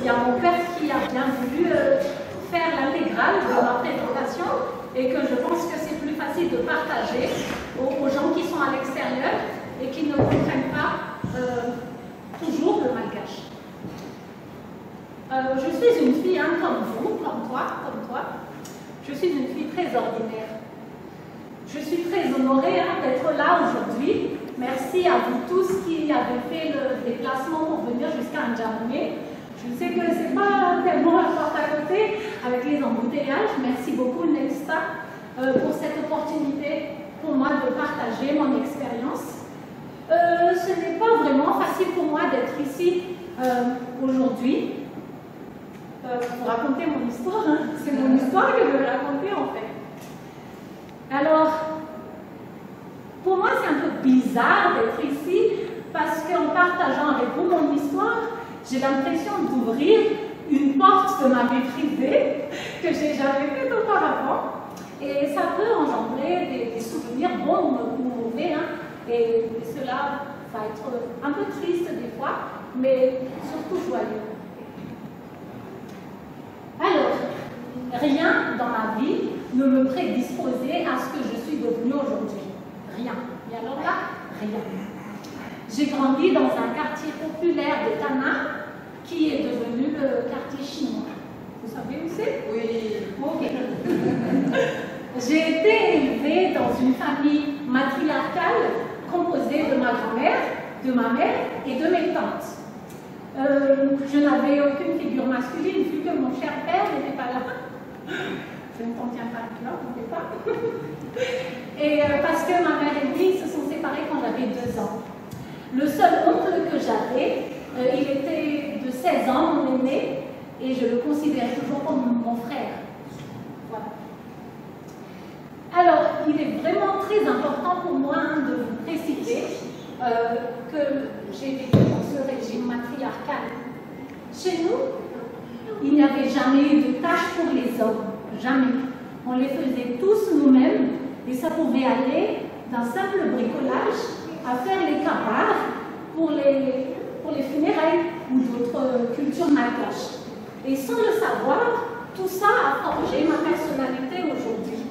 il y a mon père qui a bien voulu faire l'intégrale de ma présentation et que je pense que c'est plus facile de partager aux gens qui sont à l'extérieur et qui ne comprennent pas toujours le malgache. Je suis une fille, hein, comme vous, comme toi. Je suis une fille très ordinaire. Je suis très honorée d'être là aujourd'hui. Merci à vous tous qui avez fait le déplacement pour venir jusqu'à N'Djamena. Je sais que ce n'est pas tellement la porte à côté avec les embouteillages. Merci beaucoup, Nesta, pour cette opportunité pour moi de partager mon expérience. Ce n'est pas vraiment facile pour moi d'être ici aujourd'hui pour raconter mon histoire. Hein. C'est mon histoire que je vais raconter en fait. Alors, pour moi, c'est un peu bizarre d'être ici parce qu'en partageant avec vous mon histoire, j'ai l'impression d'ouvrir une porte de ma vie privée que j'ai jamais faite auparavant. Et ça peut engendrer des souvenirs bons ou mauvais. Hein. Et cela va être un peu triste des fois, mais surtout joyeux. Alors, rien dans ma vie ne me prédisposait à ce que je suis devenue aujourd'hui. Rien. Et alors là, rien. J'ai grandi dans un quartier populaire de Tana qui est devenu le quartier chinois. Vous savez où c'est? Oui. Ok. J'ai été élevée dans une famille matriarcale composée de ma grand-mère, de ma mère et de mes tantes. Je n'avais aucune figure masculine vu que mon cher père n'était pas là. Je ne contiens pas de cœur, n'était pas. Et parce que ma mère et lui se sont séparés quand j'avais 2 ans. Le seul oncle que j'avais, il était de 16 ans, mon aîné, et je le considérais toujours comme mon frère. Voilà. Alors, il est vraiment très important pour moi de vous préciser que j'ai vécu dans ce régime matriarcal. Chez nous, il n'y avait jamais eu de tâches pour les hommes. Jamais. On les faisait tous nous-mêmes et ça pouvait aller d'un simple bricolage à faire les cabares pour les funérailles ou d'autres cultures malgaches. Et sans le savoir, tout ça a forgé ma personnalité aujourd'hui.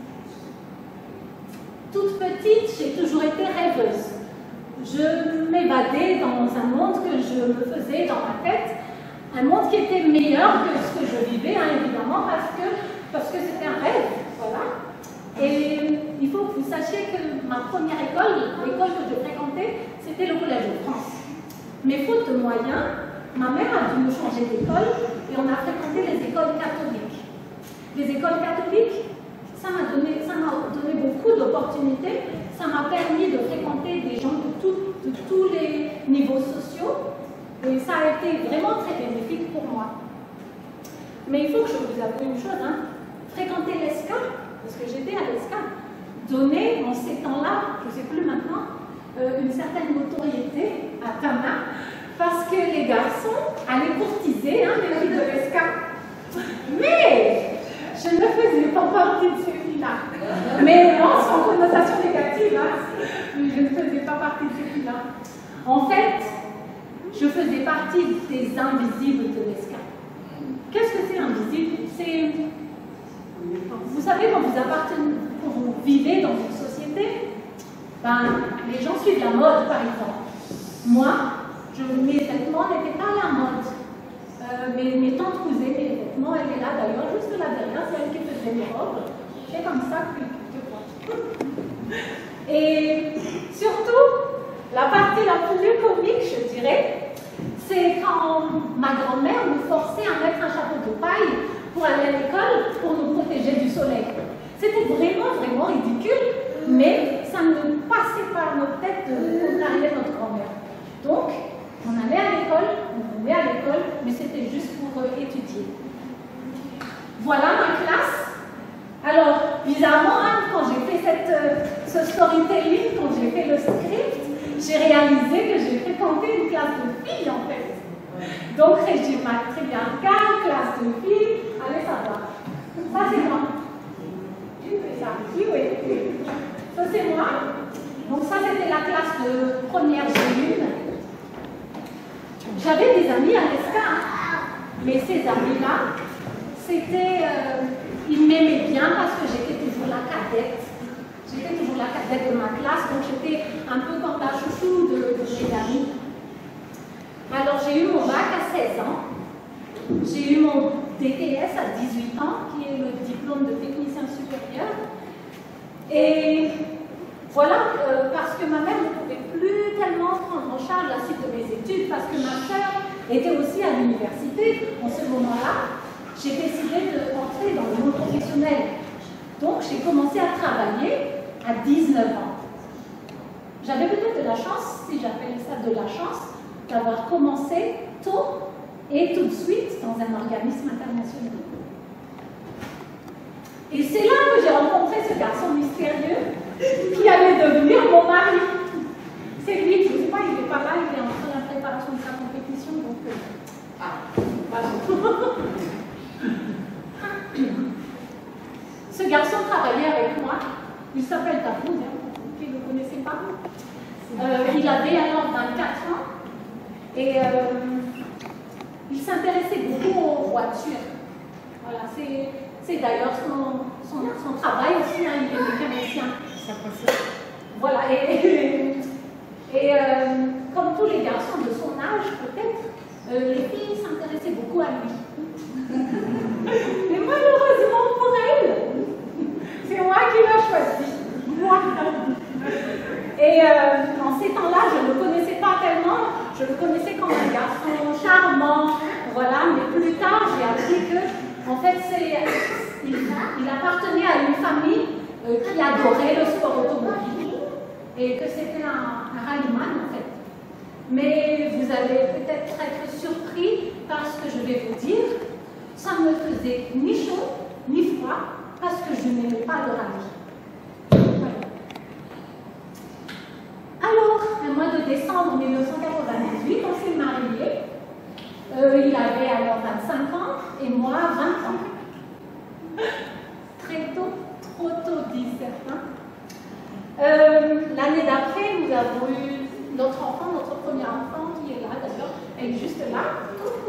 Toute petite, j'ai toujours été rêveuse. Je m'évadais dans un monde que je me faisais dans ma tête, un monde qui était meilleur que ce que je vivais, hein, évidemment, parce que c'était un rêve, voilà. Et il faut que vous sachiez que ma première école, l'école que je fréquentais, c'était le Collège de France. Mais faute de moyens, ma mère a dû me changer d'école et on a fréquenté les écoles catholiques. Les écoles catholiques, ça m'a donné beaucoup d'opportunités, ça m'a permis de fréquenter des gens de tous les niveaux sociaux et ça a été vraiment très bénéfique pour moi. Mais il faut que je vous avoue une chose, hein. Fréquenter l'ESCA, parce que j'étais à l'ESCA, donnait en ces temps-là, je ne sais plus maintenant, une certaine notoriété à Tana, parce que les garçons allaient courtiser les filles de l'ESCA. Mais je ne faisais pas partie de ces filles-là. Mais non, sans connotation négative, hein. Je ne faisais pas partie de ces filles-là. En fait, je faisais partie des invisibles de l'ESCA. Qu'est-ce que c'est invisible? C'est... Vous savez, quand vous vivez dans une société, les gens suivent la mode, par exemple. Moi, mes vêtements n'étaient pas à la mode. Mes tantes cousaient mes vêtements, elle est là d'ailleurs, juste là derrière, c'est elle qui faisait mes robes. C'est comme ça que Et surtout, la partie la plus comique, je dirais, c'est quand ma grand-mère nous forçait à mettre un chapeau de paille pour aller à l'école pour nous protéger du soleil. C'était vraiment, vraiment ridicule, mais ça ne passait pas à notre tête de contrarier notre grand-mère. Donc, on allait à l'école, on venait à l'école, mais c'était juste pour étudier. Voilà ma classe. Alors, bizarrement, quand j'ai fait ce storytelling, quand j'ai fait le script, j'ai réalisé que j'ai fréquenté une classe de filles, en fait. Donc, régime matriarcal, classe de filles, allez savoir. Ça, c'est moi. Ça, oui. Ça, c'est moi. Donc, ça, c'était la classe de première G1. J'avais des amis à l'ESCA. Mais ces amis-là, c'était... ils m'aimaient bien parce que j'étais toujours la cadette. J'étais toujours la cadette de ma classe, donc j'étais un peu comme la chouchou de mes amis. Alors j'ai eu mon bac à 16 ans. J'ai eu mon DTS à 18 ans, qui est le diplôme de technicien supérieur. Et voilà, parce que ma mère ne pouvait plus tellement prendre en charge la suite de mes études, parce que ma sœur était aussi à l'université. En ce moment-là, j'ai décidé d'entrer dans le monde professionnel. Donc, j'ai commencé à travailler à 19 ans. J'avais peut-être de la chance, si j'appelle ça de la chance, d'avoir commencé tôt et tout de suite dans un organisme international. Et c'est là que j'ai rencontré ce garçon mystérieux qui allait devenir mon mari. C'est lui, je ne sais pas, il n'est pas là, il est en train de la préparation de sa compétition, donc... voilà. Ce garçon travaillait avec moi, il s'appelle Dafoud, vous ne le connaissez pas. Il avait alors 24 ans et il s'intéressait beaucoup aux voitures. Voilà, c'est d'ailleurs son travail aussi, hein, il est mécanicien. Voilà, et comme tous les garçons de son âge, peut-être, les filles s'intéressaient beaucoup à lui. Mais malheureusement pour elle, c'est moi qui l'ai choisi. Moi. Et en ces temps-là, je ne le connaissais pas tellement, je le connaissais comme un garçon charmant, voilà, mais plus tard, j'ai appris que, en fait, il appartenait à une famille qui adorait le sport automobile et que c'était un rallyman, en fait. Mais vous allez peut-être être surpris par ce que je vais vous dire. Ça ne me faisait ni chaud, ni froid, parce que je n'aimais pas le rallye. Voilà. Alors, le mois de décembre 1998, on s'est mariés. Il avait alors 25 ans et moi 20 ans. Très tôt, trop tôt, disent certains. L'année d'après, nous avons eu notre enfant, notre premier enfant, qui est là d'ailleurs, elle est juste là.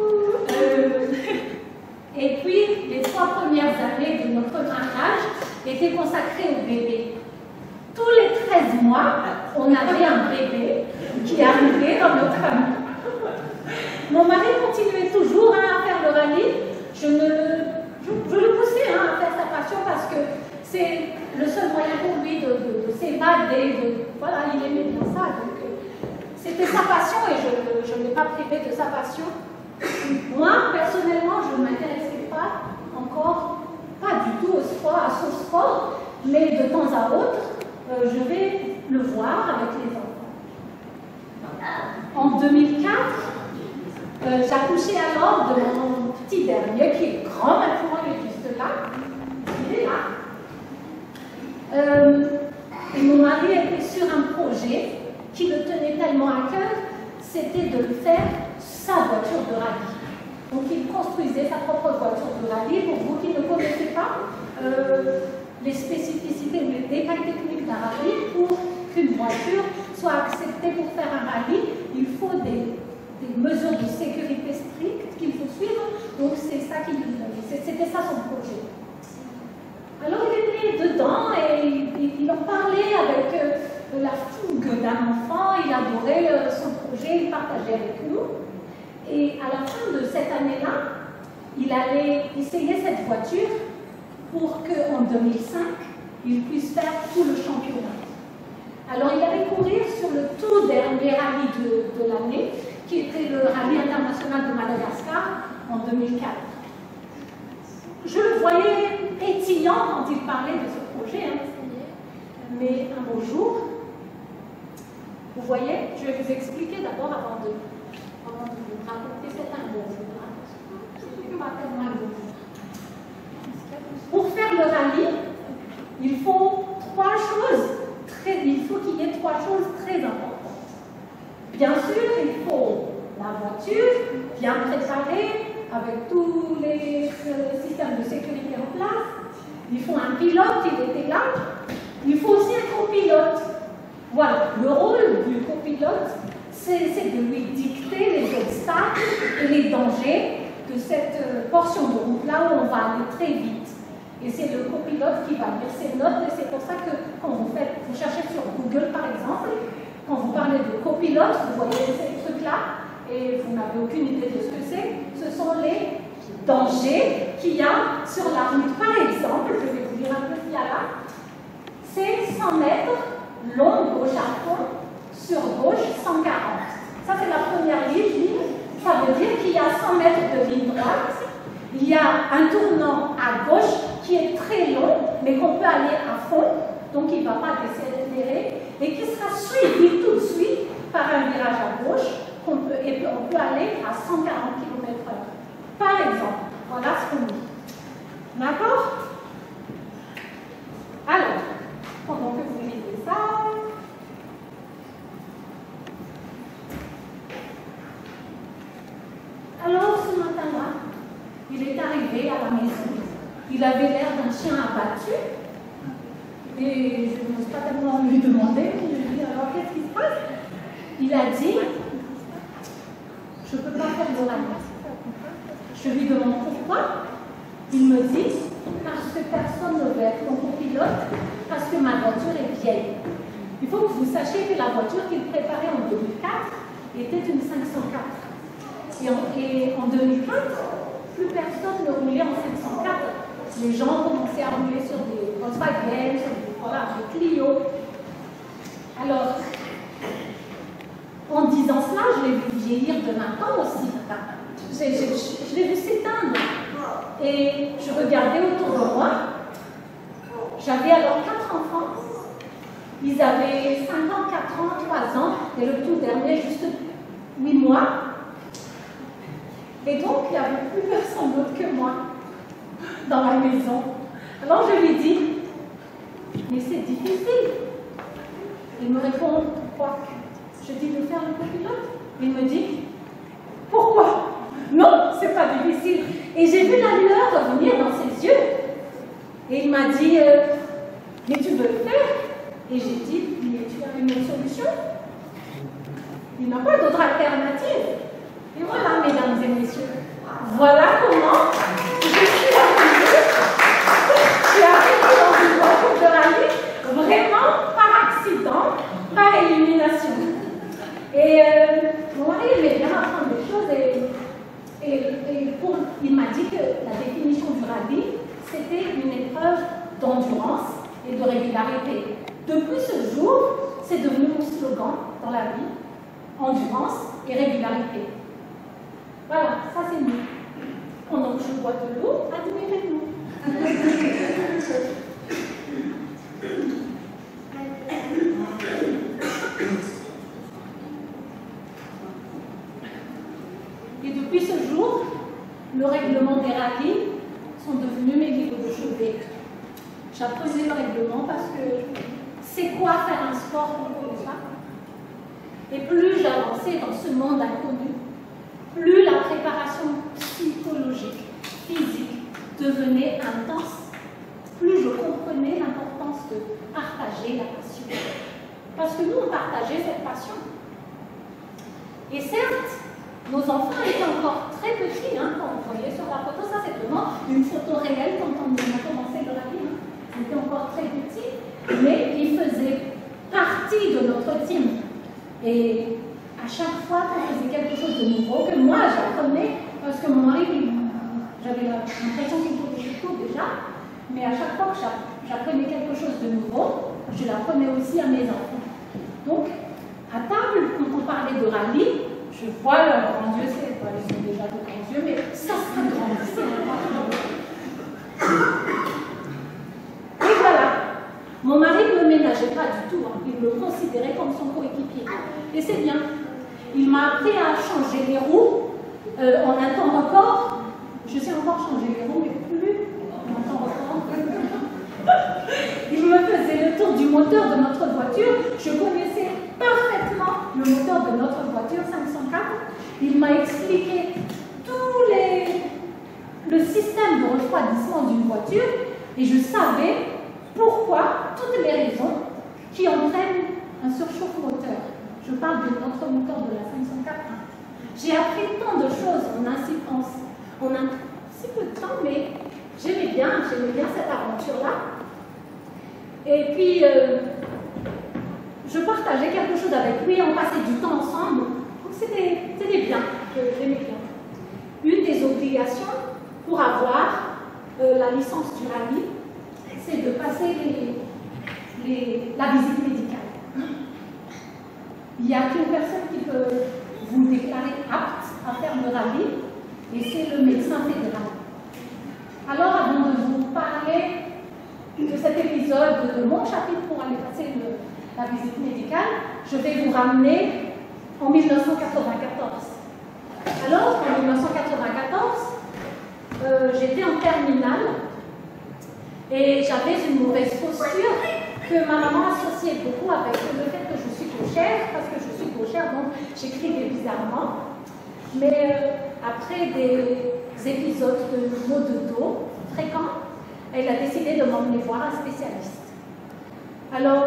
Et puis, les 3 premières années de notre mariage étaient consacrées au bébé. Tous les 13 mois, on avait un bébé qui arrivait dans notre famille. Mon mari continuait toujours à faire le rallye. Je le poussais à faire sa passion parce que c'est le seul moyen pour lui de s'évader. Voilà, il aimait bien ça. Donc, c'était sa passion et je ne l'ai pas privé de sa passion. Moi, personnellement, je ne m'intéressais pas encore, pas du tout au sport, à ce sport, mais de temps à autre, je vais le voir avec les enfants. En 2004, j'accouchais alors de mon petit dernier, qui est grand maintenant, il est juste là. Il est là. Et mon mari était sur un projet qui le tenait tellement à cœur, c'était de faire sa voiture de rallye. Donc il construisait sa propre voiture de rallye. Pour vous qui ne connaissez pas les spécificités, les détails techniques d'un rallye, pour qu'une voiture soit acceptée pour faire un rallye, il faut des mesures de sécurité strictes qu'il faut suivre. Donc c'est ça c'était ça son projet. Alors il était dedans et il en parlait avec la fougue d'un enfant, il adorait son projet, il partageait avec nous. Et à la fin de cette année-là, il allait essayer cette voiture pour qu'en 2005, il puisse faire tout le championnat. Alors il allait courir sur le tout dernier rallye de l'année, qui était le rallye international de Madagascar en 2004. Je le voyais pétillant quand il parlait de ce projet, hein. Mais un beau jour, vous voyez, je vais vous expliquer d'abord avant de vous raconter, c'est un beau jour. C'est pas tellement un beau jour. Pour faire le rallye, il faut qu'il y ait 3 choses très importantes. Bien sûr, il faut la voiture bien préparée, avec tous les systèmes de sécurité en place. Il faut un pilote, il était là. Il faut aussi un copilote. Voilà, le rôle du copilote, c'est de lui dicter les obstacles et les dangers de cette portion de route là où on va aller très vite. Et c'est le copilote qui va lire ces notes, et c'est pour ça que quand vous cherchez sur Google par exemple, quand vous parlez de copilote, vous voyez ces trucs-là, et vous n'avez aucune idée de ce que c'est, ce sont les dangers qu'il y a sur la route. Par exemple, je vais vous dire un peu ce qu'il y a là, c'est 100 mètres long gauche à fond, sur gauche 140. Ça c'est la première ligne, ça veut dire qu'il y a 100 mètres de ligne droite, il y a un tournant à gauche qui est très long, mais qu'on peut aller à fond, donc il ne va pas décélérer, et qui sera suivi tout de suite par un virage à gauche, et on peut aller à 140 km/h. Par exemple, voilà ce qu'on dit. D'accord? Alors, pendant que vous lisez ça, alors ce matin-là, il est arrivé à la maison. Il avait l'air d'un chien abattu. Et je n'ose pas tellement lui demander. Je lui ai dit, alors qu'est-ce qui se passe? Il a dit, je ne peux pas faire de la masse. Je lui demande pourquoi. Il me dit, parce que personne ne veut être mon copilote, parce que ma voiture est vieille. Il faut que vous sachiez que la voiture qu'il préparait en 2004 était une 504. Et en 2004, plus personne ne roulait en 504. Les gens commençaient à rouler sur des Volkswagen, sur des Clio. Alors, en disant cela, je l'ai vu vieillir de 20 ans aussi. Je l'ai vu s'éteindre. Et je regardais autour de moi. J'avais alors 4 enfants. Ils avaient 5 ans, 4 ans, 3 ans. Et le tout dernier, juste 8 mois. Et donc, il n'y avait plus personne d'autre que moi dans la maison. Alors, je lui dis, mais c'est difficile. Il me répond, pourquoi? Je dis de faire le copilote. Il me dit, pourquoi? Non, c'est pas difficile. Et j'ai vu la lueur revenir dans ses yeux. Et il m'a dit, mais tu veux le faire? Et j'ai dit, mais tu as une autre solution? Il n'a pas d'autre alternative. Et voilà, mesdames et messieurs, voilà comment je suis arrivée dans une voiture de rallye, vraiment par accident, par élimination. Et mon mari aimait bien apprendre des choses, il m'a dit que la définition du rallye, c'était une épreuve d'endurance et de régularité. Depuis ce jour, c'est devenu mon slogan dans la vie, endurance et régularité. Voilà, ça c'est nous. Pendant que je bois de l'eau, admirez-nous. Et depuis ce jour, le règlement des rallyes sont devenus mes livres de chevet. J'apprenais le règlement parce que c'est quoi faire un sport qu'on ne connaît pas. Et plus j'avançais dans ce monde inconnu, plus la préparation psychologique, physique devenait intense, plus je comprenais l'importance de partager la passion. Parce que nous, on partageait cette passion. Et certes, nos enfants étaient encore très petits, hein, quand vous voyez sur la photo, ça c'est vraiment une photo réelle quand on a commencé dans la vie. Hein. Ils étaient encore très petits, mais ils faisaient partie de notre team. Et à chaque fois qu'on faisait quelque chose de nouveau, que moi j'apprenais, parce que mon mari, j'avais l'impression qu'il faisait tout déjà, mais à chaque fois que j'apprenais quelque chose de nouveau, je l'apprenais aussi à mes enfants. Donc, à table, quand on parlait de rallye, je vois leurs grands yeux, ils sont déjà de grands yeux, mais ça sera grand, c'est Et voilà, mon mari ne me ménageait pas du tout, hein. Il me considérait comme son coéquipier. Et c'est bien. Il m'a appris à changer les roues en un temps record. Je sais encore changer les roues, mais plus en un temps record. Il me faisait le tour du moteur de notre voiture. Je connaissais parfaitement le moteur de notre voiture 504. Il m'a expliqué tout le système de refroidissement d'une voiture et je savais pourquoi, toutes les raisons qui entraînent un surchauffe moteur. Je parle de notre moteur de la 504. J'ai appris tant de choses en bien cette aventure-là. Et puis, je partageais quelque chose avec lui, on passait du temps ensemble. Donc c'était bien, j'aimais bien. Une des obligations pour avoir la licence du rallye, c'est de passer la visite médicale. Il n'y a qu'une personne qui peut vous déclarer apte à faire le rallye, et c'est le médecin fédéral. Alors, avant de vous parler de cet épisode de mon chapitre pour aller passer la visite médicale, je vais vous ramener en 1994. Alors, en 1994, j'étais en terminale et j'avais une mauvaise posture que ma maman associait beaucoup avec le fait que je suis gauchère, parce que je suis gauchère, donc j'écrivais bizarrement. Mais après des épisodes de maux de dos fréquents, elle a décidé de m'emmener voir un spécialiste. Alors,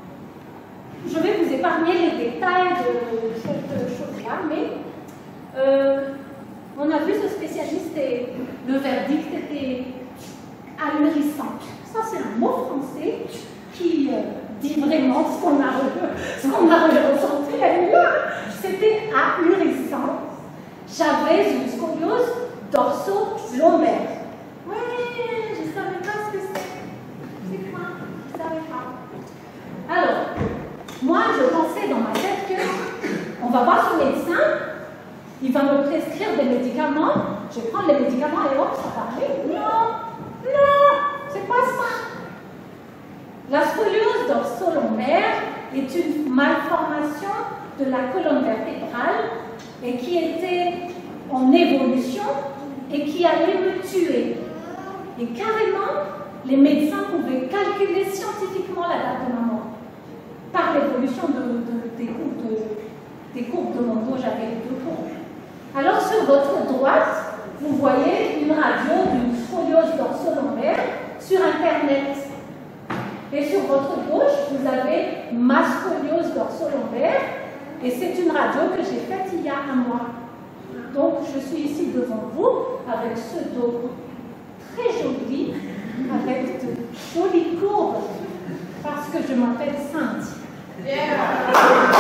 je vais vous épargner les détails de cette chose-là, mais on a vu ce spécialiste et le verdict était ahurissant. Ça, c'est un mot français qui dit vraiment ce qu'on a ressenti. C'était ahurissant. J'avais une scoliose dorso-lombaire. Ouais, je ne savais pas ce que c'est. C'est quoi? Je ne savais pas. Alors, moi, je pensais dans ma tête que on va voir ce médecin, il va me prescrire des médicaments, je vais prendre les médicaments et hop, ça va aller. Non, c'est pas ça. La scoliose dorso-lombaire est une malformation de la colonne vertébrale et qui était en évolution et qui allait me tuer. Et carrément, les médecins pouvaient calculer scientifiquement la date de ma mort par l'évolution des courbes de mon dos. J'avais deux courbes. Alors, sur votre droite, vous voyez une radio d'une scoliose dorso-lombaire sur Internet. Et sur votre gauche, vous avez ma scoliose dorso-lombaire. Et c'est une radio que j'ai faite il y a un mois. Donc, je suis ici devant vous avec ce dos très joli, avec de jolies courbes, parce que je m'appelle Sainte. Yeah.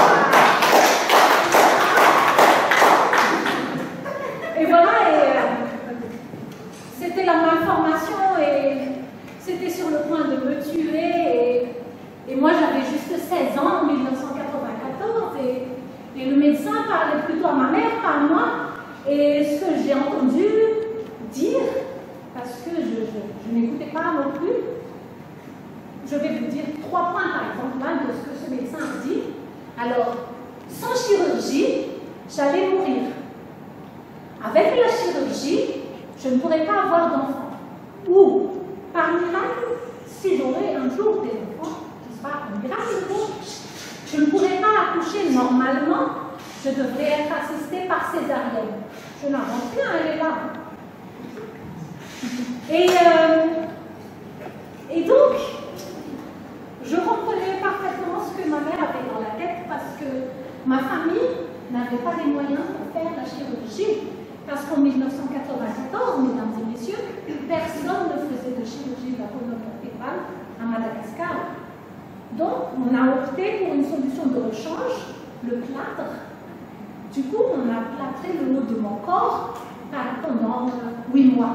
Et voilà, c'était la malformation et c'était sur le point de me tuer. Et moi, j'avais juste 16 ans en 1994 et le médecin parlait plutôt à ma mère, pas à moi. Et ce que j'ai entendu dire, parce que je n'écoutais pas non plus, je vais vous dire 3 points par exemple là, de ce que ce médecin a dit. Alors, sans chirurgie, j'allais mourir. Avec la chirurgie, je ne pourrais pas avoir d'enfants. Ou, par miracle, si j'aurais un jour des enfants, ce sera un miracle, je ne pourrais pas accoucher normalement, je devrais être assistée par césarienne. Je n'invente rien, elle est là. Et donc, je comprenais parfaitement ce que ma mère avait dans la tête parce que ma famille n'avait pas les moyens de faire la chirurgie. Parce qu'en 1994, mesdames et messieurs, personne ne faisait de chirurgie de la colonne vertébrale à Madagascar. Donc, on a opté pour une solution de rechange, le plâtre. Du coup, on a plâtré le haut de mon corps pendant 8 mois.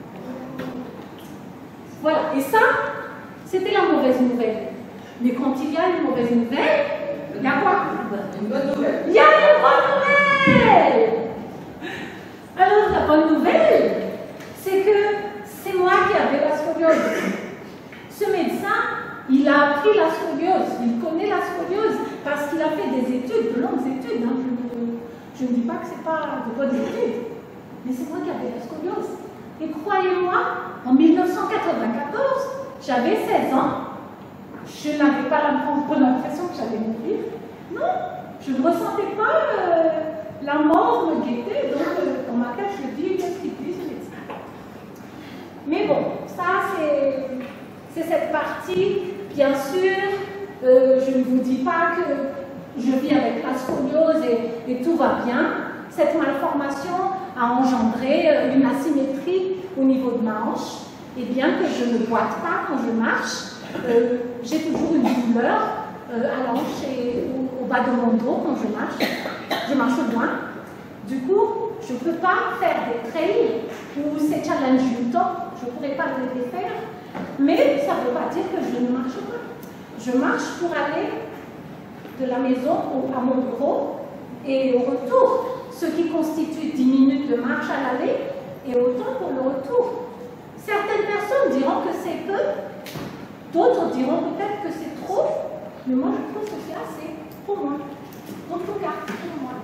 Voilà, et ça, c'était la mauvaise nouvelle. Mais quand il y a une mauvaise nouvelle, il y a quoi? Une bonne nouvelle. Il y a une bonne nouvelle. Alors, la bonne nouvelle, c'est que c'est moi qui avais la scoliose. Ce médecin, il a appris la scoliose, il connaît la scoliose parce qu'il a fait des études, de longues études. Hein. Je ne dis pas que ce n'est pas de bonnes études, mais c'est moi qui avais la scoliose. Et croyez-moi, en 1994, j'avais 16 ans, je n'avais pas l'impression que j'allais mourir. Non, je ne ressentais pas la mort me guettait, donc dans ma tête, je dis, qu'est-ce qu'il dit, ce médecin? Mais bon, ça, c'est cette partie. Bien sûr, je ne vous dis pas que je vis avec la scoliose et tout va bien. Cette malformation a engendré une asymétrie au niveau de ma hanche. et bien que je ne boite pas quand je marche, j'ai toujours une douleur à la hanche et au bas de mon dos quand je marche loin. Du coup, je ne peux pas faire des trails où c'est challengeant, je ne pourrais pas les faire, mais ça ne veut pas dire que je ne marche pas. Je marche pour aller de la maison à mon bureau et au retour, ce qui constitue 10 minutes de marche à l'aller et autant pour le retour. Certaines personnes diront que c'est peu, d'autres diront peut-être que c'est trop, mais moi je trouve que c'est assez pour moi. En tout cas, pour moi.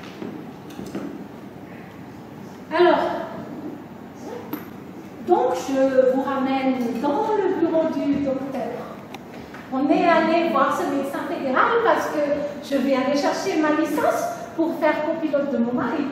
Alors, donc je vous ramène dans le bureau du docteur. On est allé voir ce médecin fédéral parce que je vais aller chercher ma licence pour faire copilote de mon mari.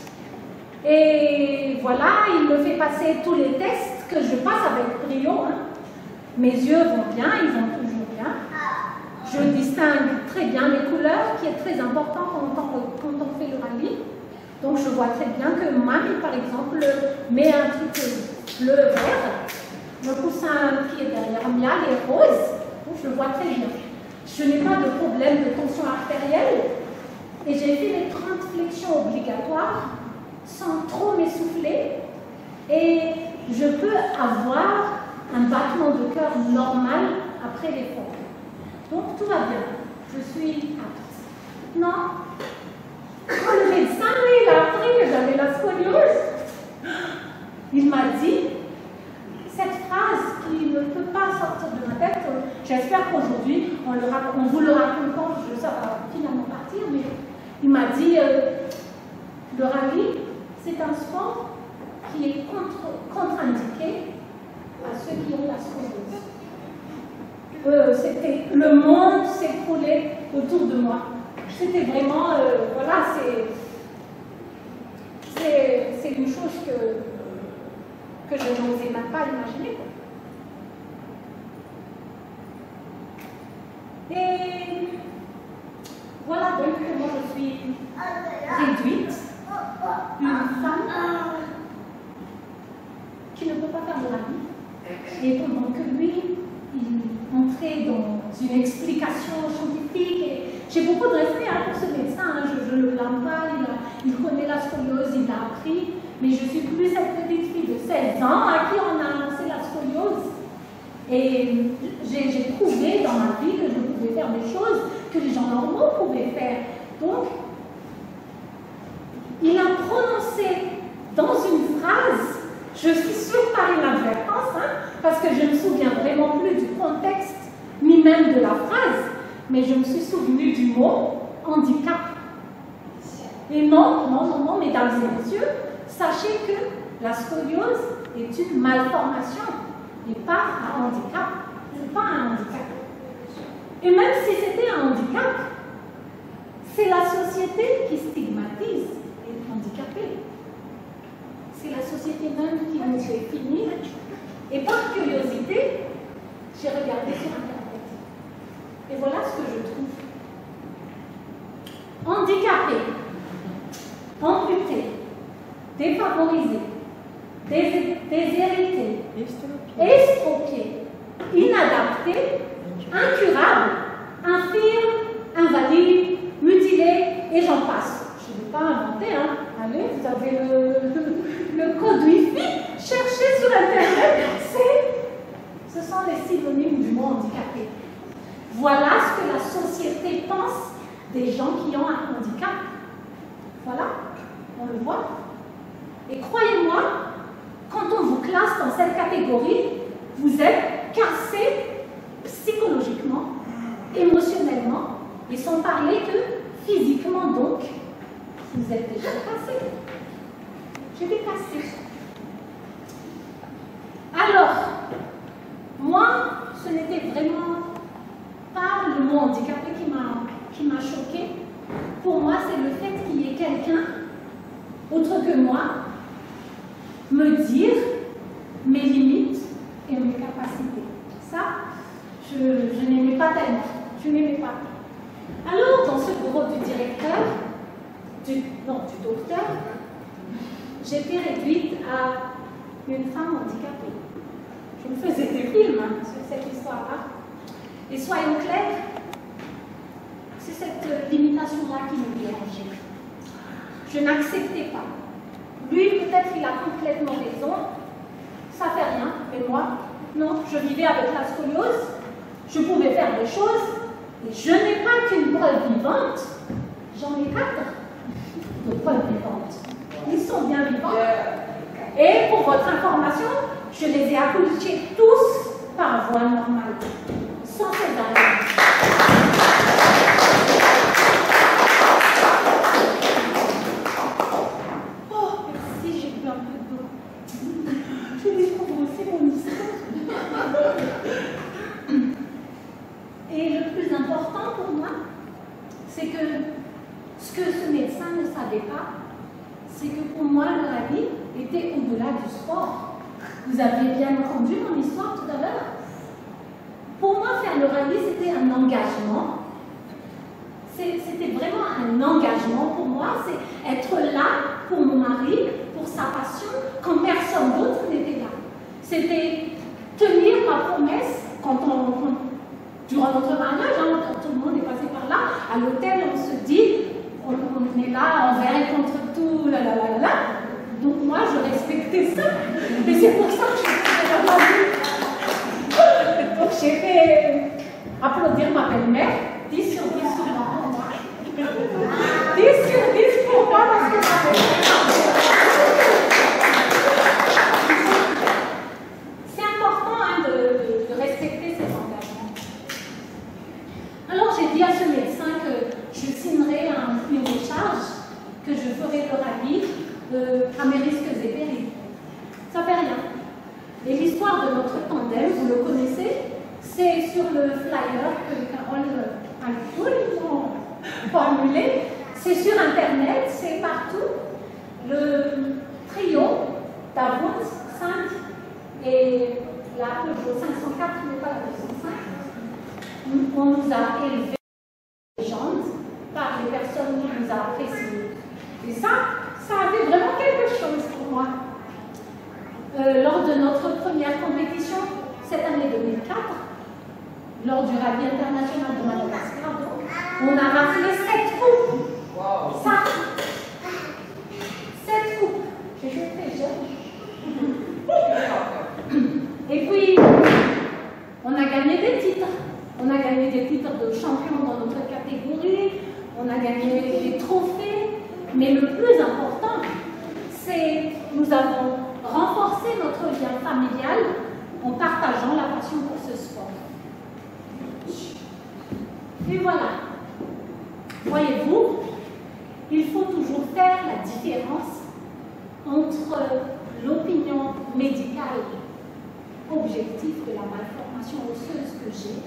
Et voilà, il me fait passer tous les tests que je passe avec brio. Mes yeux vont bien, ils vont toujours bien. Je distingue très bien les couleurs, qui est très important quand on fait le rallye. Donc je vois très bien que Marie, par exemple, met un truc bleu-vert. Le coussin qui est derrière moi, il est rose. Donc je le vois très bien. Je n'ai pas de problème de tension artérielle. Et j'ai fait les 30 flexions obligatoires sans trop m'essouffler. Et je peux avoir un battement de cœur normal après l'effort. Donc tout va bien. Je suis apte. Non. Quand le médecin, lui, il a appris que j'avais la scoliose, il m'a dit cette phrase qui ne peut pas sortir de ma tête. J'espère qu'aujourd'hui, on vous le raconte quand ça va finalement partir, mais il m'a dit le rallye, c'est un sport qui est contre-indiqué à ceux qui ont la scoliose. Le monde s'écroulait autour de moi. C'était vraiment, voilà, c'est une chose que je n'osais même pas imaginer. Et voilà donc comment je suis réduite, une femme qui ne peut pas faire de la vie. Et pendant que lui, il entrait dans une explication scientifique, et j'ai beaucoup de respect pour ce médecin, je ne le blâme pas, il connaît la scoliose, il l'a appris, mais je suis plus cette petite fille de 16 ans à qui on a annoncé la scoliose. Et j'ai prouvé dans ma vie que je pouvais faire des choses que les gens normaux pouvaient faire. Donc, il a prononcé dans une phrase, je suis sûre par inadvertance, parce que je ne me souviens vraiment plus du contexte, ni même de la phrase, mais je me suis souvenue du mot handicap. Et non, mesdames et messieurs, sachez que la scoliose est une malformation et pas un handicap. C'est pas un handicap. Et même si c'était un handicap, c'est la société qui stigmatise les handicapés. C'est la société même qui nous définit. Et par curiosité, j'ai regardé sur Internet. Et voilà ce que je trouve. Handicapé, amputé, défavorisé, déshérité, estropié, inadapté, incurable, infirme, invalide, mutilé, et j'en passe. Je ne vais pas inventer, Allez, vous avez le code Wi-Fi, cherchez sur Internet, ce sont les synonymes du mot handicapé. Voilà ce que la société pense des gens qui ont un handicap. Voilà, on le voit. Et croyez-moi, quand on vous classe dans cette catégorie, vous êtes cassé psychologiquement, émotionnellement, et sans parler que physiquement donc, vous êtes déjà cassé. J'étais cassée. Alors, moi, ce n'était vraiment pas le mot handicapé qui m'a choquée. Pour moi, c'est le fait qu'il y ait quelqu'un, autre que moi, me dire mes limites et mes capacités. Ça, je n'aimais pas tellement. Je n'aimais pas. Alors, dans ce bureau du directeur, du docteur, j'étais réduite à une femme handicapée. je me faisais des films sur cette histoire-là. Et soyons clairs, c'est cette limitation-là qui me dérangeait. Je n'acceptais pas. Lui, peut-être qu'il a complètement raison, ça fait rien, mais moi, non, je vivais avec la scoliose, je pouvais faire des choses, et je n'ai pas qu'une preuve vivante, j'en ai 4 de preuves vivantes. Ils sont bien vivants. Et pour votre information, je les ai accouchés tous par voie normale, sans césarienne. Oh, merci, j'ai bu un peu d'eau. Je découvre aussi mon histoire. Et le plus important pour moi, c'est que ce que ce médecin ne savait pas, c'est que pour moi, le rallye était au-delà du sport. Vous aviez bien entendu mon histoire tout à l'heure. Pour moi, faire le rallye, c'était un engagement. C'était vraiment un engagement pour moi. C'est être là pour mon mari, pour sa passion, quand personne d'autre n'était là. C'était tenir ma promesse durant notre mariage, quand tout le monde est passé par là, à l'hôtel, on se dit, on est là, envers et contre tout, là. Donc moi, je respectais ça. Et c'est pour ça que j'ai fait applaudir ma belle-mère. 10 sur 10 pour moi. 10 sur 10 pour moi parce que ça fait. C'est important de respecter ces engagements. Alors j'ai dit à ce médecin que je signerai une décharge, que je ferai le rallye à mes risques et périls. Ça fait rien. Et l'histoire de notre tandem, vous le connaissez, c'est sur le flyer que Carole a formulé. C'est sur Internet, c'est partout. Le trio d'Avons 5 et la Peugeot 504, mais pas la 205. On nous a élevés légende par les personnes qui nous a appréciées. Et ça avait vraiment quelque chose pour moi. Lors de notre première compétition, cette année 2004, lors du rallye international de Madagascar, on a raflé 7 coupes. Wow. Ça, 7 coupes. J'étais très jeune. Et puis, on a gagné des titres. On a gagné des titres de champion dans notre catégorie. On a gagné des trophées. Mais le plus important, c'est que nous avons renforcé notre lien familial en partageant la passion pour ce sport. Et voilà. Voyez-vous, il faut toujours faire la différence entre l'opinion médicale objective de la malformation osseuse que j'ai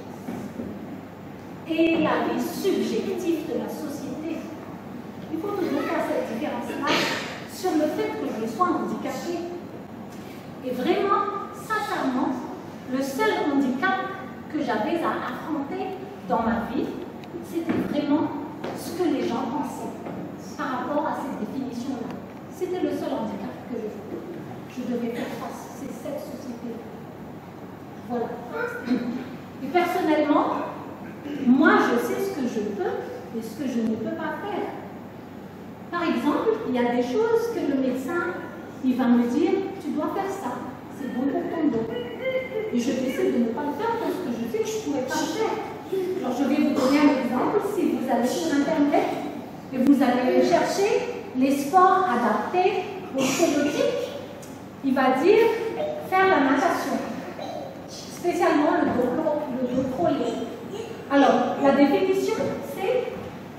et l'avis subjectif de la société. Il faut toujours faire cette différence-là sur le fait que je sois handicapée. Et vraiment, sincèrement, le seul handicap que j'avais à affronter dans ma vie, c'était vraiment ce que les gens pensaient par rapport à cette définition-là. C'était le seul handicap que je devais faire face, c'est cette société-là. Voilà. Et personnellement, moi, je sais ce que je peux et ce que je ne peux pas faire. Par exemple, il y a des choses que le médecin, il va me dire, tu dois faire ça, c'est bon pour ton dos. Et je décide de ne pas le faire parce que je sais que je ne pourrais pas le faire. Alors, je vais vous donner un exemple. Si vous allez sur Internet et vous allez chercher les sports adaptés aux scoliotiques, il va dire faire la natation, spécialement le dos crawlé. Alors, la définition, c'est...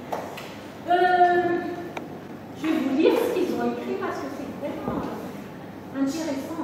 je vais vous lire ce qu'ils ont écrit parce que c'est vraiment intéressant.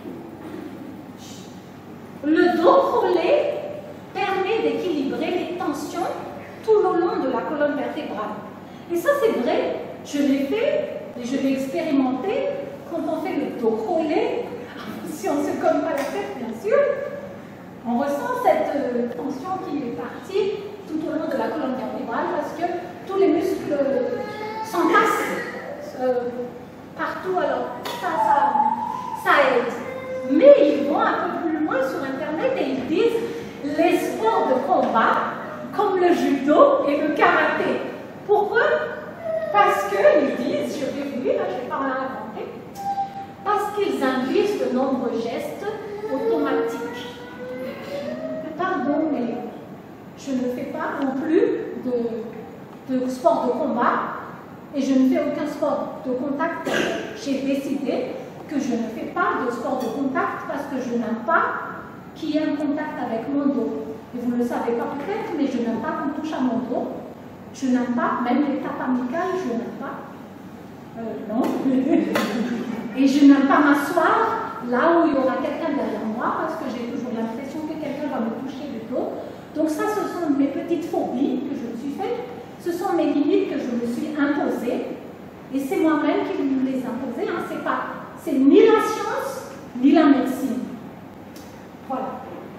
Le dos crawlé permet d'équilibrer les tensions tout le long de la colonne vertébrale. Et ça, c'est vrai. Je l'ai fait et je l'ai expérimenté quand on fait le dos crawlé. Si on ne se colle pas la tête, bien sûr, on ressent cette tension qui est partie tout au long de la colonne vertébrale parce que tous les muscles s'entassent partout. Alors, ça aide. Mais ils vont un peu plus loin hein, sur Internet et ils disent les sports de combat, comme le judo et le karaté. Pourquoi? Parce qu'ils disent, je vais vous lire, je ne vais pas l'inventer, parce qu'ils induisent de nombreux gestes automatiques. Pardon, mais je ne fais pas non plus de sport de combat et je ne fais aucun sport de contact. J'ai décidé que je ne fais pas de sport de contact parce que je n'aime pas qu'il y ait un contact avec mon dos. Et vous ne le savez pas peut-être, mais je n'aime pas qu'on touche à mon dos. Je n'aime pas, même les tapes amicales, je n'aime pas. Non. Et je n'aime pas m'asseoir là où il y aura quelqu'un derrière moi parce que j'ai toujours l'impression que quelqu'un va me toucher du dos. Donc ça, ce sont mes petites phobies que je me suis faites. Ce sont mes limites que je me suis imposées. Et c'est moi-même qui me les ai imposées. Hein. C'est ni la science, ni la médecine. Voilà.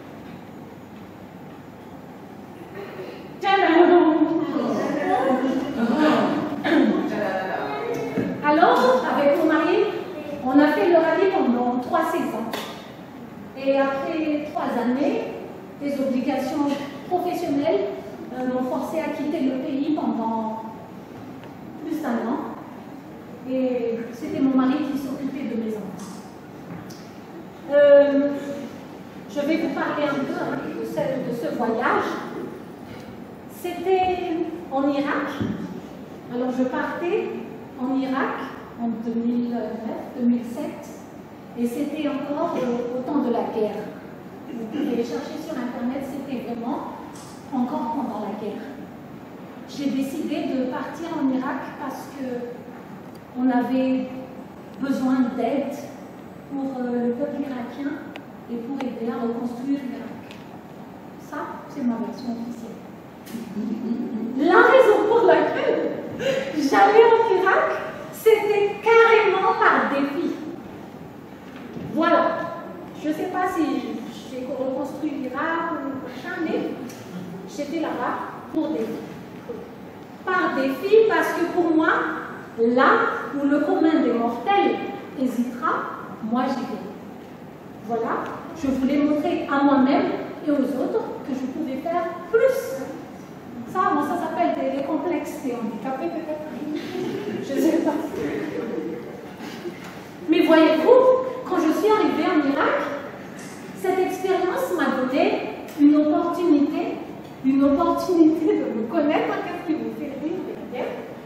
Alors, avec mon mari, on a fait le rallye pendant 3 saisons. Et après 3 années, des obligations professionnelles m'ont forcé à quitter le pays pendant plus d'1 an. Et c'était mon mari qui s'occupait de mes enfants. Je vais vous parler un peu de ce voyage. C'était en Irak. Alors je partais en Irak en 2009-2007 et c'était encore au temps de la guerre. Vous pouvez chercher sur Internet, c'était vraiment encore pendant la guerre. J'ai décidé de partir en Irak parce qu'on avait besoin d'aide pour le peuple irakien et pour aider à reconstruire l'Irak. Ça, c'est ma version officielle. La raison pour laquelle j'allais en Irak, c'était carrément par défi. Voilà. Je ne sais pas si j'ai reconstruit l'Irak ou machin, mais j'étais là-bas pour défi. Par défi, parce que pour moi, là où le commun des mortels hésitera, moi j'y vais. Voilà. Je voulais montrer à moi-même et aux autres que je pouvais faire plus. Ça, moi, ça s'appelle des complexes et handicapés, peut-être. Je ne sais pas. Mais voyez-vous, quand je suis arrivée en Irak, cette expérience m'a donné une opportunité de me connaître, qu'est-ce qui vous fait rire,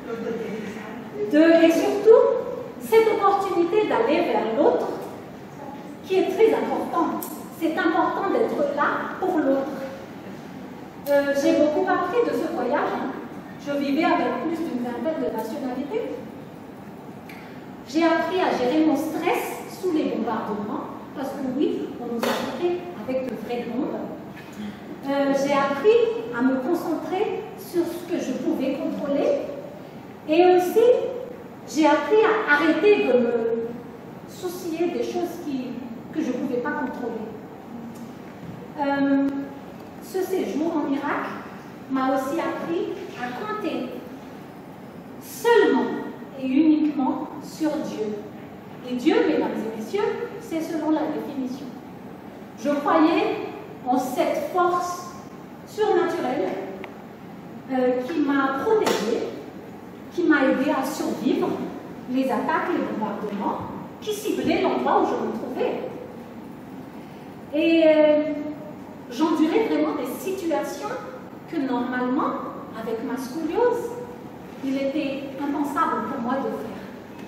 et surtout, cette opportunité d'aller vers l'autre, qui est très importante. C'est important d'être là pour l'autre. J'ai beaucoup appris de ce voyage. Je vivais avec plus d'une vingtaine de nationalités. J'ai appris à gérer mon stress sous les bombardements, parce que oui, on nous a appris avec de vraies bombes. J'ai appris à me concentrer sur ce que je pouvais contrôler. Et aussi, j'ai appris à arrêter de me soucier des choses que je ne pouvais pas contrôler. Ce séjour en Irak m'a aussi appris à compter seulement et uniquement sur Dieu. Et Dieu, mesdames et messieurs, c'est selon la définition. Je croyais en cette force surnaturelle qui m'a protégée, qui m'a aidé à survivre les attaques, les bombardements, qui ciblaient l'endroit où je me trouvais. Et j'endurais vraiment des situations que normalement, avec ma scoliose, il était impensable pour moi de faire.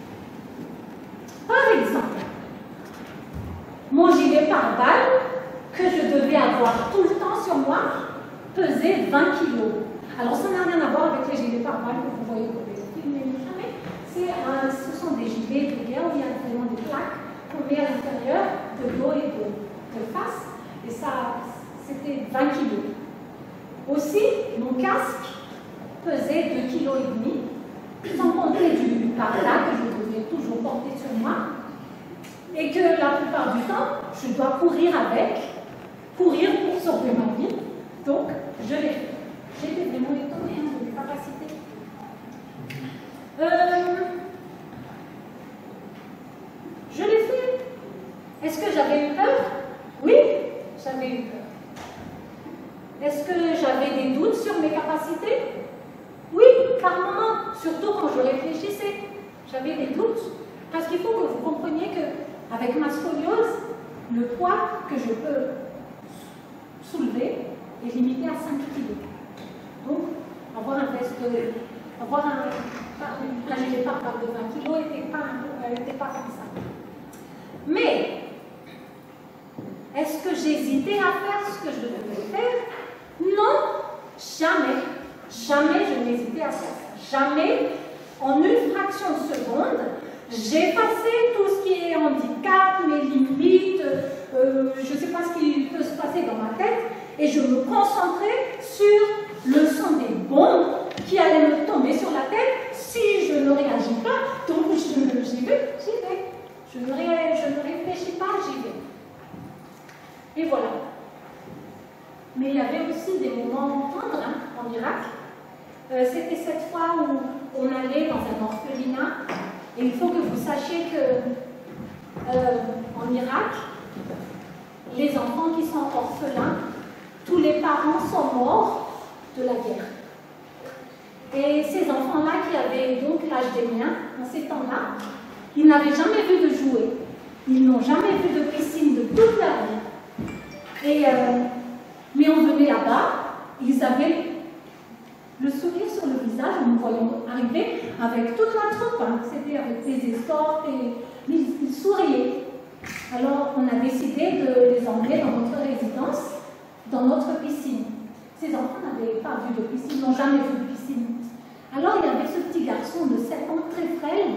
Par exemple, mon gilet pare-balles, que je devais avoir tout le temps sur moi, pesait 20 kilos. Alors ça n'a rien à voir avec les gilets pare-balles que vous voyez dans les films, mais ce sont des gilets de guerre où il y a vraiment des plaques qu'on met à l'intérieur de dos et de face. Et ça, c'était 20 kilos. Aussi, mon casque pesait 2,5 kg, sans compter du pare-balles que je devais toujours porter sur moi. Et que la plupart du temps, je dois courir pour sauver ma vie. Donc, je l'ai fait. J'étais vraiment étonnée de mes capacités. Je l'ai fait. Est-ce que j'avais eu peur? Oui, j'avais eu peur. Est-ce que j'avais des doutes sur mes capacités? Oui, par moments, surtout quand je réfléchissais, j'avais des doutes. Parce qu'il faut que vous compreniez qu'avec ma scoliose, le poids que je peux soulever est limité à 5 kg. Donc, avoir un test avoir un départ de 20 kg n'était pas comme ça. Mais, est-ce que j'hésitais à faire ce que je devais faire? Non, jamais. Jamais je n'hésitais à faire ça. Jamais, en une fraction de seconde, j'effaçais tout ce qui est handicap, mes limites, je ne sais pas ce qui peut se passer dans ma tête, et je me concentrais sur le son des bombes qui allaient me tomber sur la tête si je ne réagis pas. Donc j'y vais. Je ne réfléchis pas, j'y vais. Et voilà. Mais il y avait aussi des moments tendres en Irak. C'était cette fois où on allait dans un orphelinat. Et il faut que vous sachiez qu'en Irak, les enfants qui sont orphelins, tous les parents sont morts de la guerre. Et ces enfants-là qui avaient donc l'âge des miens, en ces temps-là, ils n'avaient jamais vu de jouets. Ils n'ont jamais vu de piscine de toute leur vie. Mais on venait là-bas, ils avaient le sourire sur le visage en nous voyant arriver avec toute la troupe. C'était avec des escortes et ils souriaient. Alors on a décidé de les emmener dans notre résidence, dans notre piscine. Ces enfants n'avaient pas vu de piscine, n'ont jamais vu de piscine. Alors il y avait ce petit garçon de 7 ans très frêle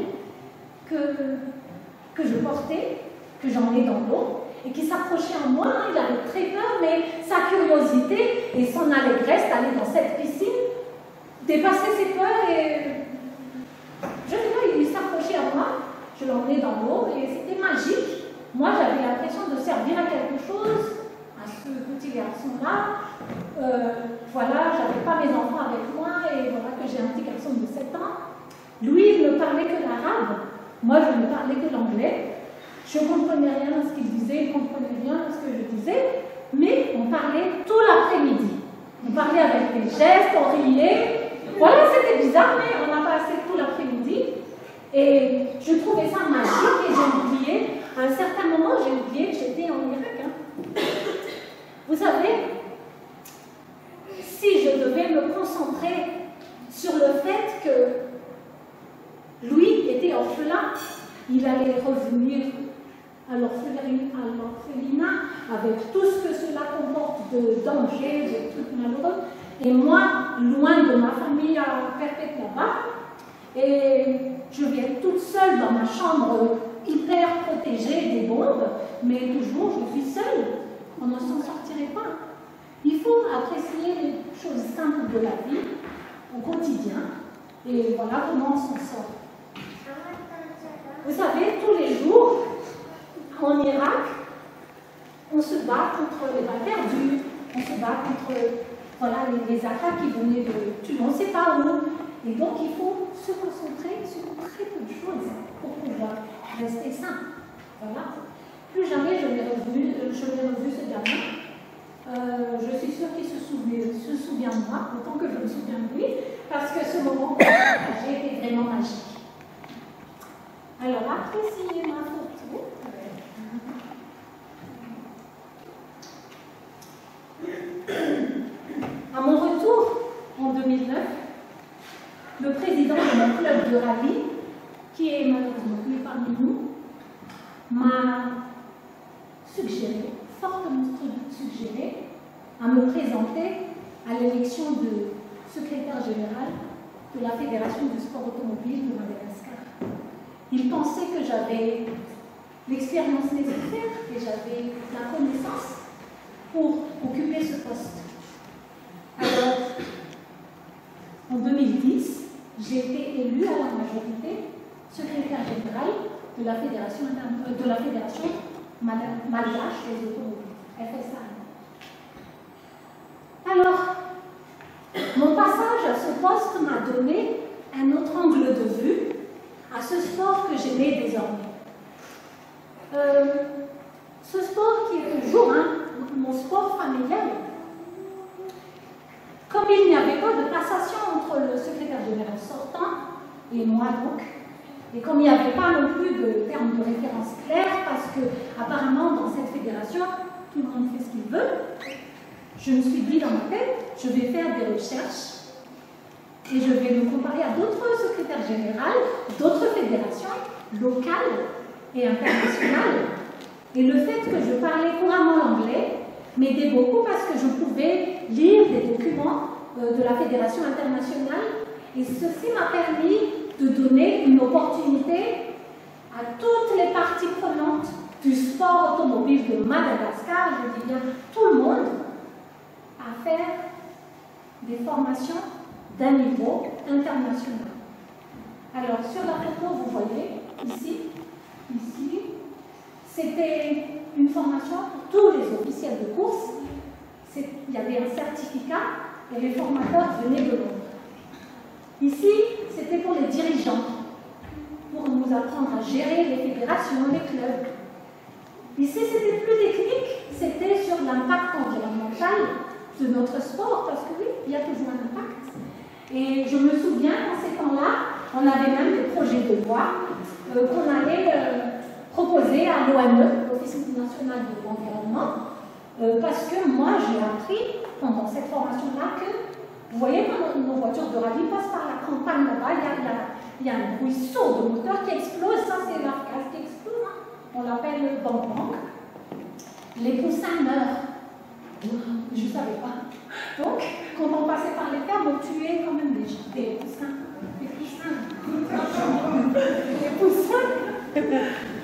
que je portais, que j'emmenais dans l'eau, et qui s'approchait à moi. Il avait très peur, mais sa curiosité et son allégresse d'aller dans cette piscine dépassait ses peurs et je sais pas, il s'approchait à moi, je l'emmenais dans l'eau et c'était magique. Moi j'avais l'impression de servir à quelque chose, à ce petit garçon-là. Voilà, j'avais pas mes enfants avec moi et voilà que j'ai un petit garçon de 7 ans. Lui, il ne parlait que l'arabe, moi je ne parlais que l'anglais. Je ne comprenais rien à ce qu'il disait, il ne comprenait rien à ce que je disais, mais on parlait tout l'après-midi. On parlait avec des gestes, on riait. Voilà, c'était bizarre, mais on a passé tout l'après-midi. Et je trouvais ça magique et j'ai oublié, à un certain moment, j'ai oublié que j'étais en Irak. Vous savez, si je devais me concentrer sur le fait que lui était orphelin, il allait revenir à l'orphelinat avec tout ce que cela comporte de danger, de trucs malheureux. Et moi, loin de ma famille à Perpète là-bas, et je viens toute seule dans ma chambre hyper protégée des bombes, mais toujours je suis seule, on ne s'en sortirait pas. Il faut apprécier les choses simples de la vie, au quotidien, et voilà comment on s'en sort. Vous savez, tous les jours, en Irak, on se bat contre les balles perdues, on se bat contre voilà, les attaques qui venaient de on ne sait pas où. Et donc, il faut se concentrer sur très peu de choses pour pouvoir rester sain. Voilà. Plus jamais je l'ai revu ce gamin. Je suis sûre qu'il se souvient de moi, autant que je me souviens de lui, parce que ce moment j'ai été vraiment magique. Alors, appréciez ma photo. À mon retour en 2009, le président de mon club de rallye, qui est malheureusement plus parmi nous, m'a suggéré, fortement suggéré, à me présenter à l'élection de secrétaire général de la Fédération du sport automobile de Madagascar. Il pensait que j'avais l'expérience nécessaire et j'avais la connaissance pour occuper ce poste. Alors, en 2010, j'ai été élue à la majorité secrétaire générale de la Fédération malgache des automobiles, FSA. Alors, mon passage à ce poste m'a donné un autre angle de vue à ce sport que j'aimais désormais. Ce sport qui est toujours mon sport familial. Comme il n'y avait pas de passation entre le secrétaire général sortant et moi donc, et comme il n'y avait pas non plus de termes de référence clairs, parce que apparemment dans cette fédération, tout le monde fait ce qu'il veut, je me suis dit dans ma tête, je vais faire des recherches et je vais me comparer à d'autres secrétaires généraux, d'autres fédérations locales et internationales. Et le fait que je parlais couramment l'anglais m'aidait beaucoup parce que je pouvais lire des documents de la fédération internationale et ceci m'a permis de donner une opportunité à toutes les parties prenantes du sport automobile de Madagascar, je dis bien tout le monde, à faire des formations d'un niveau international. Alors, sur la photo, vous voyez, ici, c'était une formation pour tous les officiels de course. Il y avait un certificat et les formateurs venaient de Londres. Ici, c'était pour les dirigeants, pour nous apprendre à gérer les fédérations, les clubs. Ici, c'était plus technique, c'était sur l'impact environnemental de notre sport, parce que oui, il y a toujours un impact. Et je me souviens, en ces temps-là, on avait même des projets de loi qu'on allait proposer à l'ONE, l'Office national de l'environnement, parce que moi, j'ai appris pendant cette formation-là que, vous voyez, quand nos voitures de rallye passent par la campagne là-bas, il y a un bruit sourd de moteur qui explose, ça c'est la gaz qui explose, hein. On l'appelle le bang-bang. Les poussins meurent. Je ne savais pas. Donc, quand on passait par les fermes, on tuait quand même des poussins. Des poussins. Les poussins.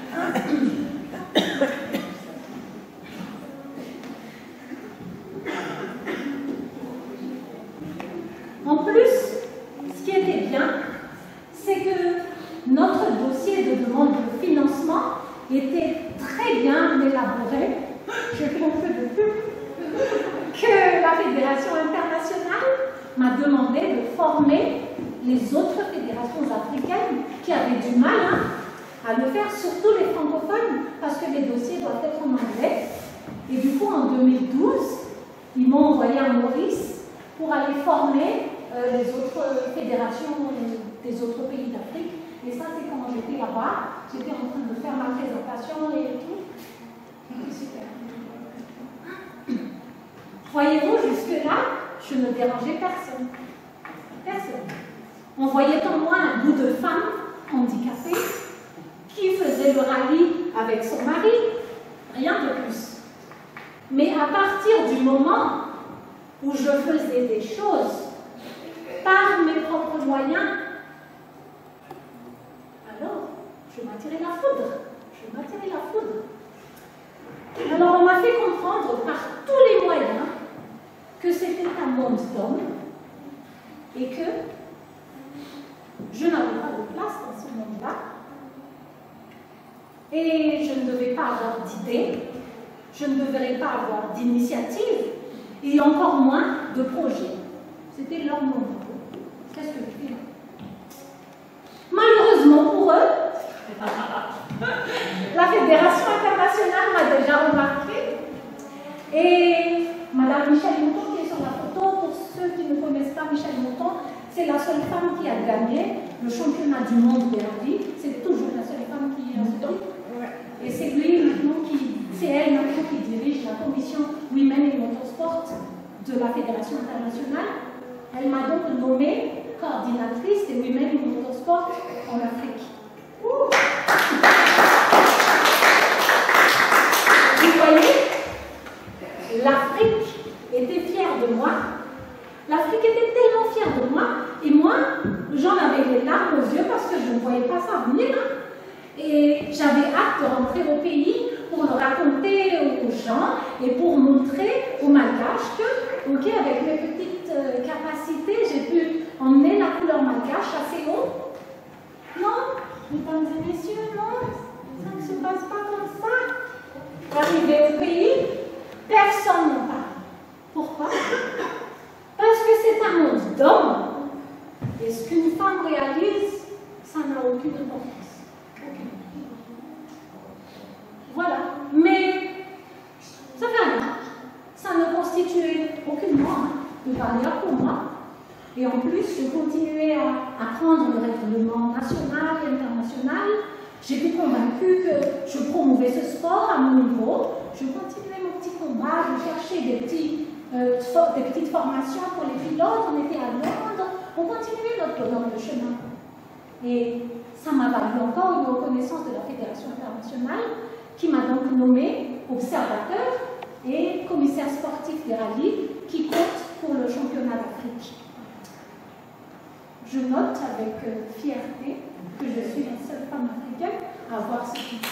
En plus, ce qui était bien, c'est que notre dossier de demande de financement était très bien élaboré. Je fais un peu de pub. Que la Fédération internationale m'a demandé de former les autres fédérations africaines qui avaient du mal à le faire, surtout les francophones, parce que les dossiers doivent être en anglais. Et du coup, en 2012, ils m'ont envoyé à Maurice pour aller former les autres fédérations des autres pays d'Afrique. Et ça, c'est quand j'étais là-bas. J'étais en train de faire ma présentation et tout. Super. Voyez-vous, jusque-là, je ne dérangeais personne. Personne. On voyait en moi un bout de femme handicapée qui faisait le rallye avec son mari, rien de plus. Mais à partir du moment où je faisais des choses par mes propres moyens, alors je m'attirais la foudre. Je m'attirais la foudre. Alors on m'a fait comprendre par tous les moyens que c'était un monde d'hommes et que je n'avais pas de place dans ce monde-là et je ne devais pas avoir d'idées, je ne devais pas avoir d'initiative et encore moins de projet. C'était leur monde. Qu'est-ce que je fais? Malheureusement pour eux, la Fédération internationale m'a déjà remarqué et Madame Michèle Mouton, qui est sur la photo, pour ceux qui ne connaissent pas Michèle Mouton, c'est la seule femme qui a gagné le championnat du monde des rallyes. C'est toujours la seule femme qui est en ce temps. Et c'est elle maintenant qui dirige la commission Women in Motorsport de la Fédération internationale. Elle m'a donc nommée coordinatrice des Women in Motorsport en Afrique. Vous voyez, l'Afrique était fière de moi. L'Afrique était tellement fière de moi. Et moi, j'en avais les larmes aux yeux parce que je ne voyais pas ça venir. Et j'avais hâte de rentrer au pays pour le raconter aux gens et pour montrer aux Malgaches que, ok, avec mes petites capacités, j'ai pu emmener la couleur malgache assez haut. Non, mesdames et messieurs, non, ça ne se passe pas comme ça. Arrivé au pays, personne n'en parle. Pourquoi? Parce que c'est un monde d'hommes. Et ce qu'une femme réalise, ça n'a aucune importance. Aucune. Voilà. Mais ça fait un an. valeur pour moi. Et en plus, je continuais à apprendre le règlement national et international. J'étais convaincue que je promouvais ce sport à mon niveau. Je continuais mon petit combat, je cherchais des petites formations pour les pilotes. On était à Londres, on continuait notre bonhomme de chemin. Et ça m'a valu encore une reconnaissance de la Fédération internationale qui m'a donc nommé observateur et commissaire sportif des rallyes qui compte pour le championnat d'Afrique. Je note avec fierté que je suis la seule femme africaine à avoir ce titre.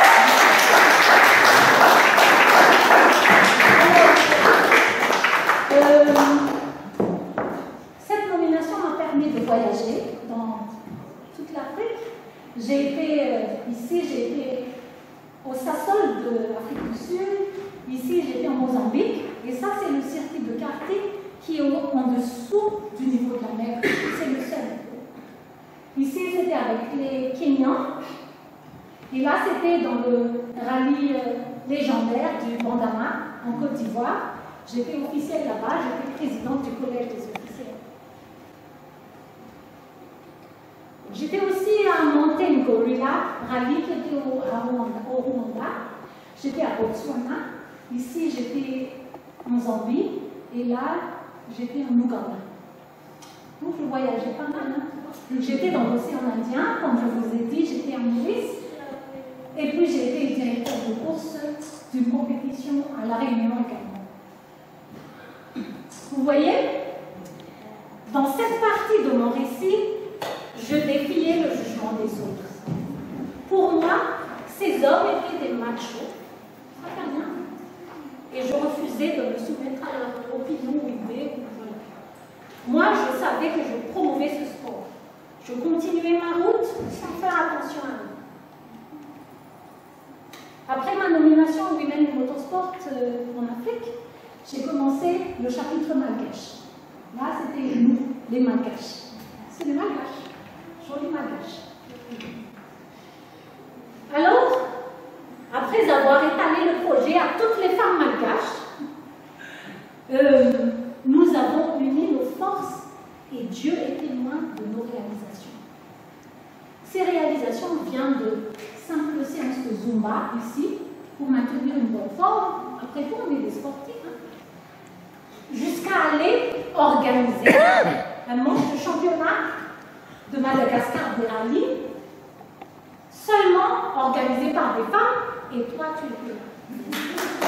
Cette nomination m'a permis de voyager dans toute l'Afrique. J'ai été ici, j'ai été au Sassol de l'Afrique du Sud. Ici, j'étais en Mozambique. Et ça, c'est le circuit de karting qui est en dessous du niveau de la mer. C'est le seul. Ici, c'était avec les Kenyans. Et là, c'était dans le rallye légendaire du Bandama, en Côte d'Ivoire. J'étais officielle là-bas, j'étais présidente du collège des officiels. J'étais aussi à Mountain Gorilla, rallye qui était au Rwanda. J'étais à Botswana. Ici, j'étais en Zambie. Et là, j'étais en Ouganda. Donc, je voyageais pas mal. Hein. J'étais dans l'océan Indien, comme je vous ai dit, j'étais en Maurice. Et puis, j'ai été directeur de course d'une compétition à La Réunion également. Vous voyez, dans cette partie de mon récit, je défiais le jugement des autres. Pour moi, ces hommes étaient des machos. Ça fait rien. Et je refusais de me soumettre à leur opinion ou idée. Moi, je savais que je promouvais ce sport. Je continuais ma route sans faire attention à eux. Après ma nomination au Women in Motorsport en Afrique, j'ai commencé le chapitre malgache. Là, c'était nous, les malgaches. C'est les malgaches. Jolis malgaches. Alors, après avoir étalé le projet à toutes les femmes malgaches, nous avons uni nos forces et Dieu est témoin de nos réalisations. Ces réalisations viennent de simples séances de Zumba ici pour maintenir une bonne forme. Après tout, on est des sportifs. Hein. Jusqu'à aller organiser un match de championnat de Madagascar des rallyes, seulement organisé par des femmes, et toi, tu es là.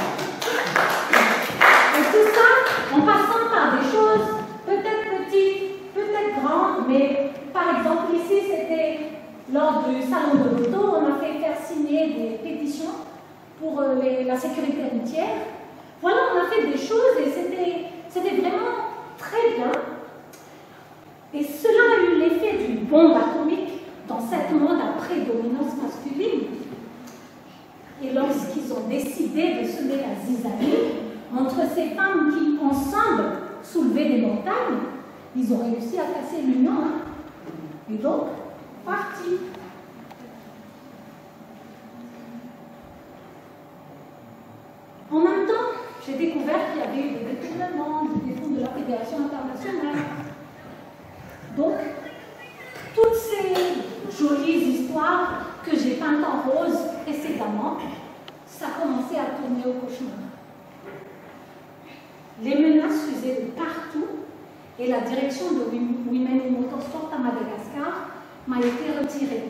Et tout ça, en passant par des choses peut-être petites, peut-être grandes, mais par exemple, ici, c'était lors du salon de l'auto, on a fait faire signer des pétitions pour la sécurité routière. Voilà, on a fait des choses et c'était vraiment très bien. Et cela a eu l'effet d'une bombe atomique dans cet monde à prédominance masculine. Et lorsqu'ils ont décidé de semer la zizanie entre ces femmes qui, ensemble, soulevaient des montagnes, ils ont réussi à casser l'union. Hein. Et donc, parti. En même temps, j'ai découvert qu'il y avait des détournements, des fonds de la Fédération internationale. Donc, toutes ces jolies histoires que j'ai peintes en rose précédemment, ça commençait à tourner au cauchemar. Les menaces faisaient de partout et la direction de Women in Motorsport à Madagascar m'a été retirée.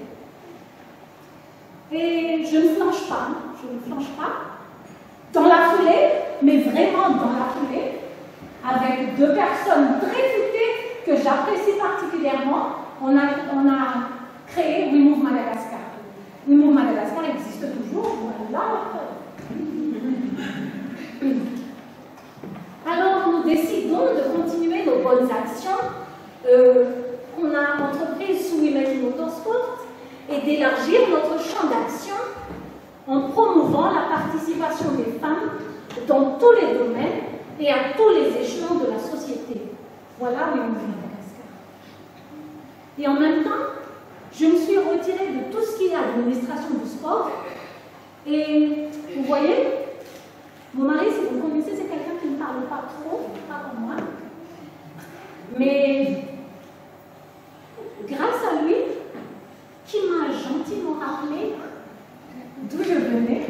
Et je ne flanche pas, je ne flanche pas. Dans la foulée, mais vraiment dans la foulée, avec deux personnes très futées que j'apprécie particulièrement, on a créé We Move Madagascar. We Move Madagascar existe toujours, voilà. Alors nous décidons de continuer nos bonnes actions qu'on a entreprises sous Women in Motorsport et d'élargir notre champ d'action en promouvant la participation des femmes dans tous les domaines et à tous les échelons de la société. Voilà We Move Madagascar. Et en même temps, je me suis retirée de tout ce qui est administration du sport. Et vous voyez, mon mari, si vous le connaissez, c'est quelqu'un qui ne parle pas trop, pas comme moi. Mais grâce à lui, qui m'a gentiment rappelé d'où je venais,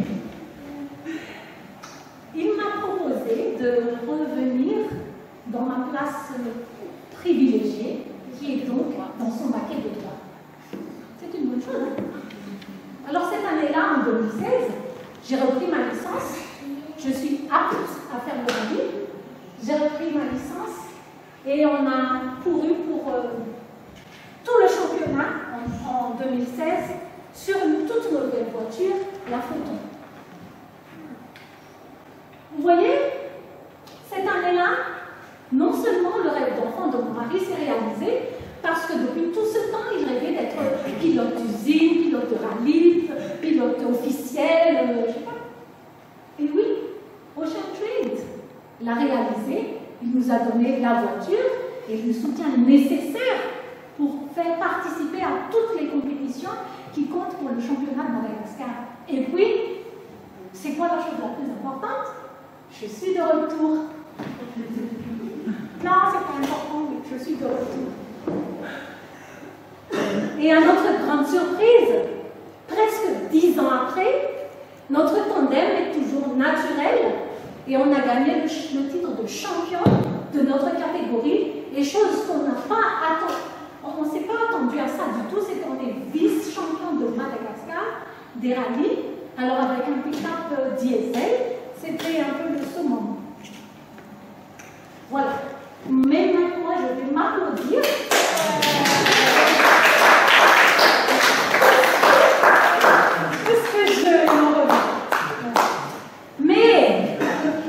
il m'a proposé de revenir dans ma place privilégiée, qui est donc dans son baquet de droit. C'est une bonne chose, hein? Alors cette année-là, en 2016, j'ai repris ma licence. Je suis apte à faire le rallye. J'ai repris ma licence et on a couru pour tout le championnat en 2016 sur une toute nouvelle voiture, la Photon. Vous voyez, cette année-là, non seulement le rêve d'enfant de mon mari s'est réalisé, parce que depuis tout ce temps, il rêvait d'être pilote d'usine, pilote de rallye, pilote officiel, je sais pas. Et oui, Ocean Trade l'a réalisé, il nous a donné la voiture et le soutien nécessaire pour faire participer à toutes les compétitions qui comptent pour le championnat de Madagascar. Et puis, c'est quoi la chose la plus importante? Je suis de retour. Non, c'est pas important, mais je suis de retour. Et à notre grande surprise, presque 10 ans après, notre tandem est toujours naturel et on a gagné le titre de champion de notre catégorie. Et chose qu'on n'a pas attendu, on ne s'est pas attendu à ça du tout, c'est qu'on est vice-champion de Madagascar des rallyes. Alors avec un pick-up diesel, c'était un peu le summum. Voilà. Mais maintenant, je vais m'applaudir. Parce que je m'en reviens. Mais,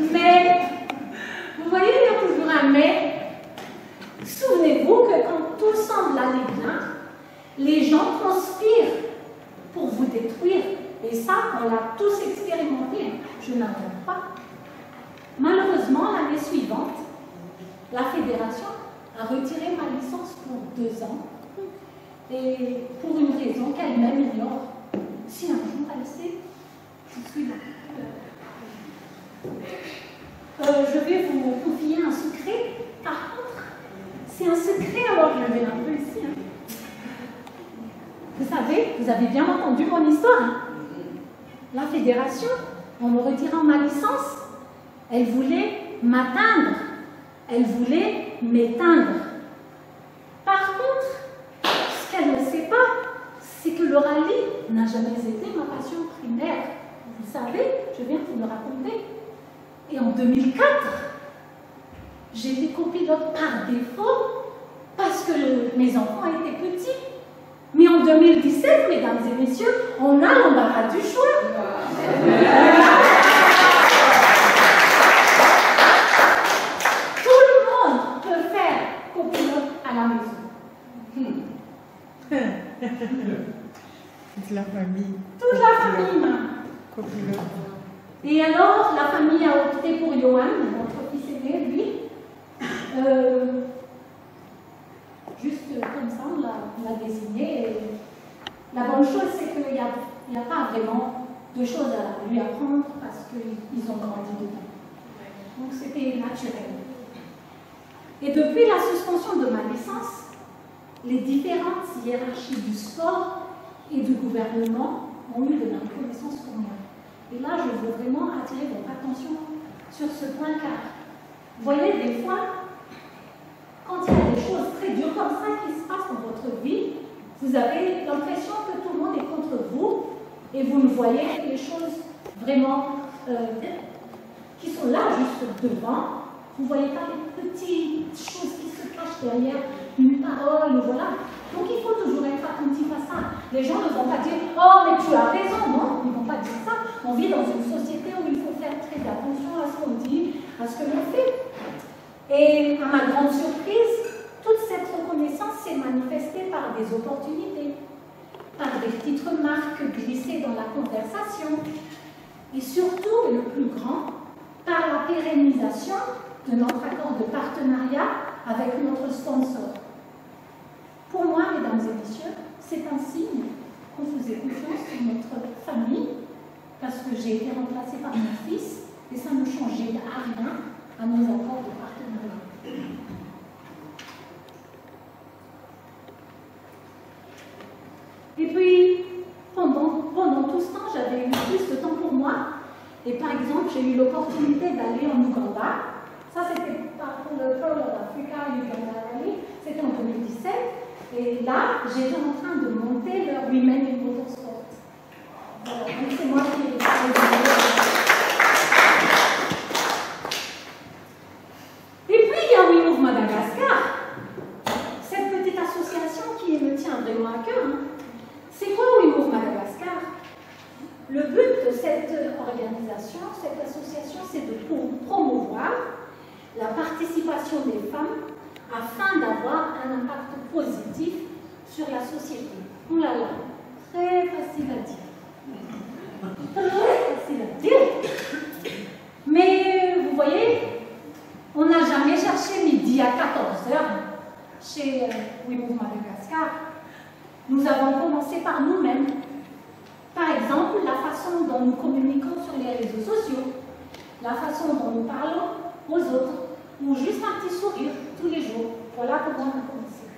vous voyez, il y a toujours un mais. Souvenez-vous que quand tout semble aller bien, les gens conspirent pour vous détruire. Et ça, on l'a tous expérimenté. Je n'invente pas. Malheureusement, l'année suivante, la fédération a retiré ma licence pour 2 ans. Et pour une raison qu'elle-même ignore. Si un jour elle sait, je suis là. Je vais vous confier un secret. Par contre, c'est un secret, alors je vais un peu ici. Hein. Vous savez, vous avez bien entendu mon histoire. Hein. La fédération, en me retirant ma licence, elle voulait m'atteindre. Elle voulait m'éteindre. Par contre, ce qu'elle ne sait pas, c'est que le rallye n'a jamais été ma passion primaire. Vous savez, je viens de vous le raconter. Et en 2004, j'ai été copilote par défaut parce que mes enfants étaient petits. Mais en 2017, mesdames et messieurs, on a l'embarras du choix. Tout le monde peut faire copilote à la maison. Toute la famille. Toute la famille. Copilote. Et alors, la famille a opté pour Johan, notre fils aîné, lui. Juste comme ça, on l'a désigné. Et la bonne chose, c'est qu'il n'y a pas vraiment de choses à lui apprendre parce qu'ils ont grandi dedans. Donc c'était naturel. Et depuis la suspension de ma licence, les différentes hiérarchies du sport et du gouvernement ont eu de la reconnaissance pour moi. Et là, je veux vraiment attirer votre attention sur ce point, car vous voyez, des fois, quand il y a des choses très dures comme ça qui se passent dans votre vie, vous avez l'impression que tout le monde est contre vous et vous ne voyez les choses vraiment qui sont là juste devant. Vous ne voyez pas les petites choses qui se cachent derrière une parole, voilà. Donc il faut toujours être attentif à ça. Les gens ne vont pas dire « Oh, mais tu as raison », non, ils ne vont pas dire ça. On vit dans une société où il faut faire très attention à ce qu'on dit, à ce que l'on fait. Et à ma grande surprise, toute cette reconnaissance s'est manifestée par des opportunités, par des petites remarques glissées dans la conversation, et surtout, et le plus grand, par la pérennisation de notre accord de partenariat avec notre sponsor. Pour moi, mesdames et messieurs, c'est un signe qu'on faisait confiance dans notre famille, parce que j'ai été remplacée par mon fils, et ça ne changeait à rien à nos accords de partenariat. Et par exemple, j'ai eu l'opportunité d'aller en Ouganda. Ça, c'était pour le Pearl of Africa Uganda Rally. C'était en 2017. Et là, j'étais en train de monter le Women in Motorsport. Voilà, donc c'est moi qui ai Et puis, il y a We Move Madagascar. Cette petite association qui me tient vraiment à cœur. Hein. C'est quoi We Move Madagascar? Le but de cette organisation, cette association, c'est de promouvoir la participation des femmes afin d'avoir un impact positif sur la société. Oh là là, très facile à dire. Très facile à dire. Mais vous voyez, on n'a jamais cherché midi à 14h chez We Move Madagascar. Nous avons commencé par nous-mêmes. Par exemple, la façon dont nous communiquons sur les réseaux sociaux, la façon dont nous parlons aux autres, ou juste un petit sourire tous les jours. Voilà comment on a commencé.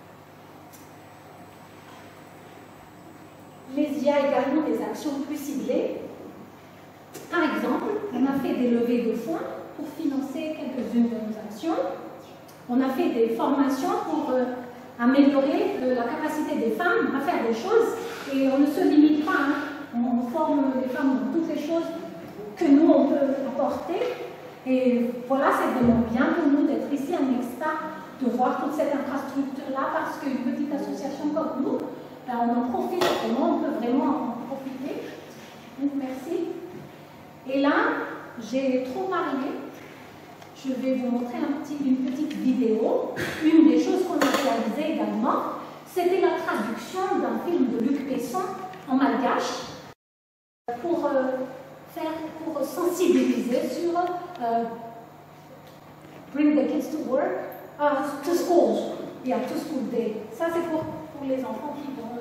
Mais il y a également des actions plus ciblées. Par exemple, on a fait des levées de fonds pour financer quelques-unes de nos actions. On a fait des formations pour améliorer la capacité des femmes à faire des choses. Et on ne se limite pas, hein. On forme les femmes dans toutes les choses que nous, on peut apporter. Et voilà, c'est vraiment bien pour nous d'être ici à Nexta, de voir toute cette infrastructure-là, parce qu'une petite association comme nous, ben, on en profite vraiment, on peut vraiment en profiter. Donc, merci. Et là, j'ai trop parlé. Je vais vous montrer une petite vidéo. Une des choses qu'on a réalisées également, c'était la traduction d'un film de Luc Besson en malgache pour sensibiliser sur Bring the Kids to Work, to School. Yeah, to School Day. Ça, c'est pour les enfants qui vont...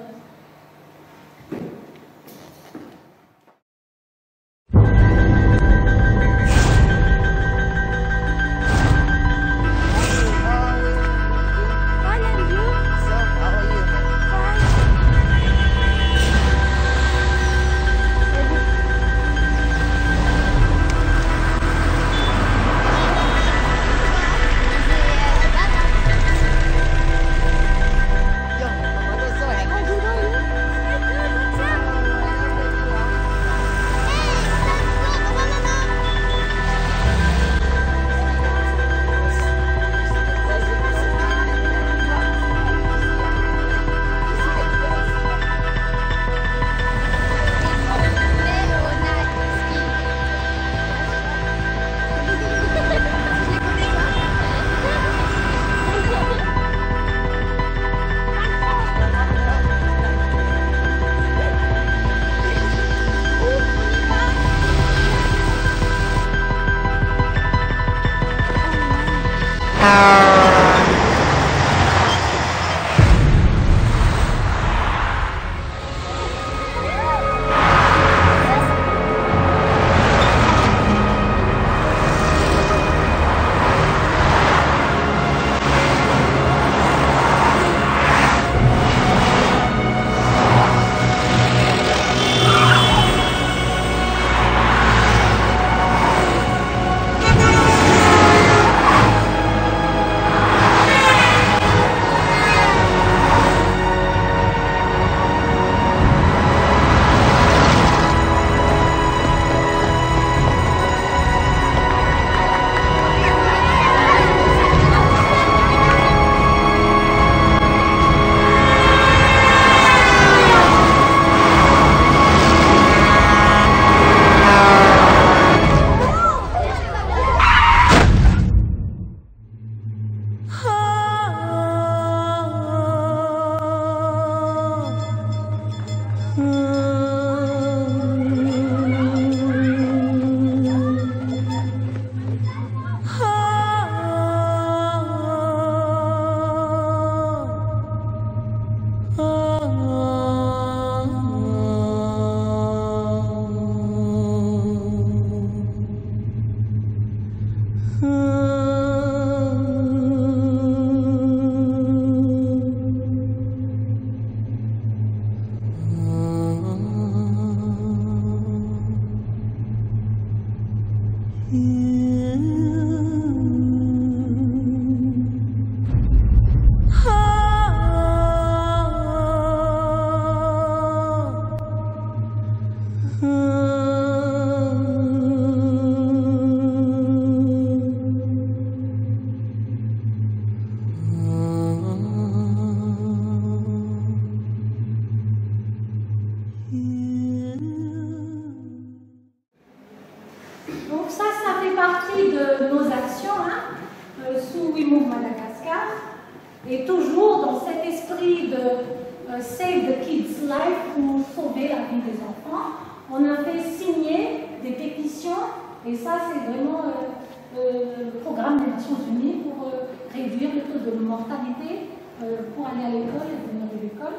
Donc ça fait partie de nos actions sous We Move Madagascar. Et toujours dans cet esprit de Save the Kids' Life pour sauver la vie des enfants, on a fait signer des pétitions, et ça c'est vraiment le programme des Nations Unies pour réduire le taux de mortalité pour aller à l'école et venir de l'école.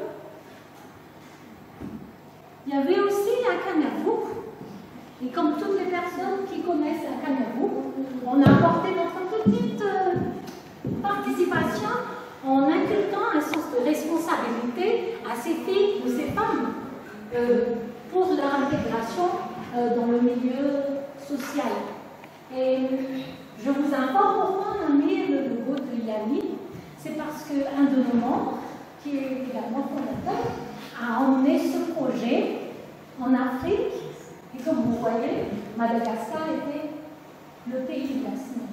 Il y avait aussi à Kanyabouk, et comme toutes les personnes qui connaissent à Kanyabouk, on a apporté notre petite participation en inculquant un sens de responsabilité à ces filles ou ces femmes pour leur intégration dans le milieu social. Et je vous informe pourquoi on a mis le logo de Yali. C'est parce qu'un de nos membres, qui est également fondateur, a emmené ce projet en Afrique. Et comme vous voyez, Madagascar était le pays de la semaine.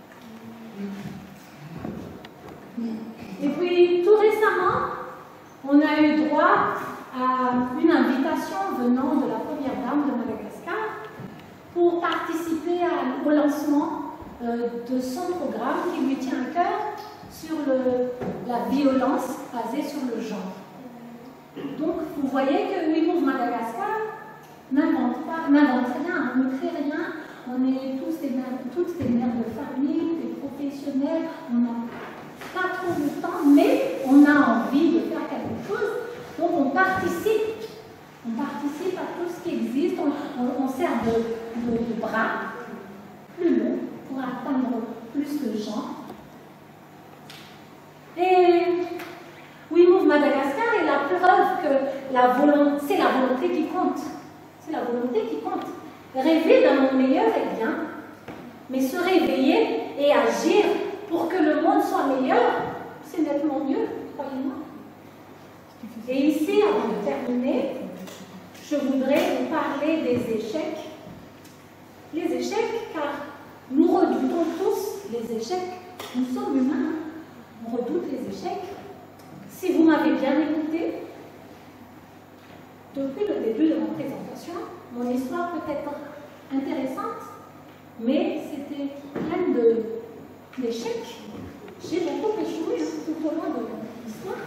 Et puis, tout récemment, on a eu droit à une invitation venant de la première dame de Madagascar pour participer au lancement de son programme qui lui tient à cœur sur la violence basée sur le genre. Donc, vous voyez que We Move Madagascar n'invente rien, on ne crée rien. On est toutes des mères de famille, des professionnels, on n'a pas trop de temps, mais on a envie de faire quelque chose. Donc on participe à tout ce qui existe, on sert de bras plus long pour atteindre plus de gens. Et We Move Madagascar est la preuve que c'est la volonté qui compte. C'est la volonté qui compte. Rêver d'un monde meilleur est bien, mais se réveiller et agir pour que le monde soit meilleur, c'est nettement mieux, croyez-moi. Et ici, avant de terminer, je voudrais vous parler des échecs. Les échecs, car nous redoutons tous les échecs. Nous sommes humains, on redoute les échecs. Si vous m'avez bien écouté, depuis le début de ma présentation, mon histoire peut être intéressante, mais c'était pleine d'échecs. J'ai beaucoup échoué tout au long de mon histoire.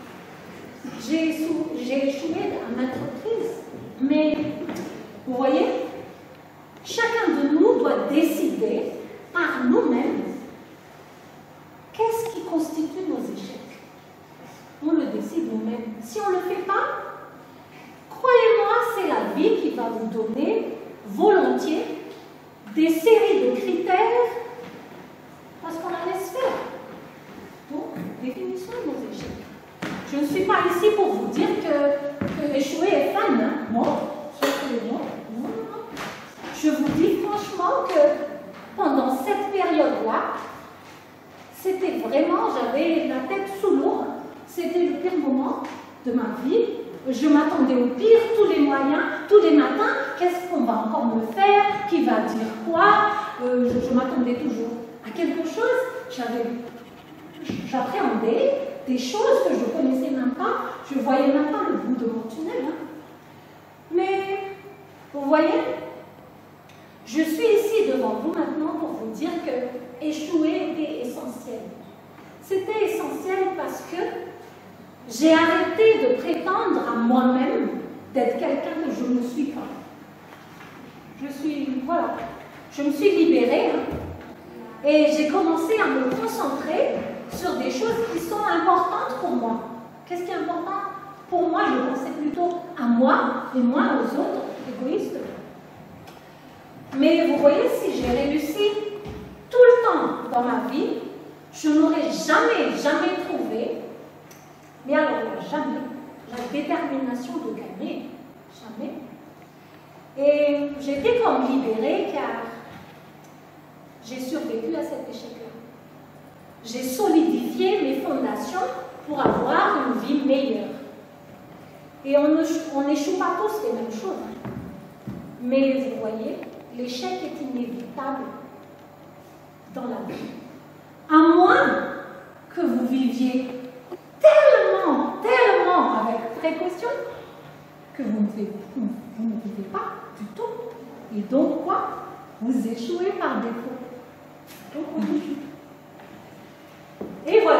J'ai échoué à maintes reprises, mais vous voyez, chacun de nous doit décider par nous-mêmes qu'est-ce qui constitue nos échecs. On le décide nous-mêmes. Si on ne le fait pas, croyez-moi, c'est la vie qui va vous donner volontiers des séries de critères parce qu'on la laisse faire. Donc, définissons nos échecs. Je ne suis pas ici pour vous dire que échouer est fun. Hein? Non, non. Je vous dis franchement que pendant cette période-là, c'était vraiment, j'avais la tête sous l'eau. C'était le pire moment de ma vie. Je m'attendais au pire, tous les moyens, tous les matins. Qu'est-ce qu'on va encore me faire? Qui va dire quoi? Je m'attendais toujours à quelque chose. J'appréhendais des choses que je ne connaissais même pas. Je ne voyais même pas le bout de mon tunnel. Hein. Mais, vous voyez, je suis ici devant vous maintenant pour vous dire que échouer était essentiel. C'était essentiel parce que j'ai arrêté de prétendre à moi-même d'être quelqu'un que je ne suis pas. Je me suis libérée et j'ai commencé à me concentrer sur des choses qui sont importantes pour moi. Qu'est-ce qui est important? Pour moi, je pensais plutôt à moi et moins aux autres, égoïstes. Mais vous voyez, si j'ai réussi tout le temps dans ma vie, je n'aurais jamais trouvé, mais alors jamais, la détermination de gagner. Jamais. Et j'étais comme libérée car j'ai survécu à cet échec-là. J'ai solidifié mes fondations pour avoir une vie meilleure. Et on n'échoue pas tous les mêmes choses. Mais vous voyez, l'échec est inévitable dans la vie. À moins que vous viviez tellement avec précaution que vous ne vivez pas du tout. Et donc quoi? Vous échouez par défaut. Donc on échoue. Et voilà.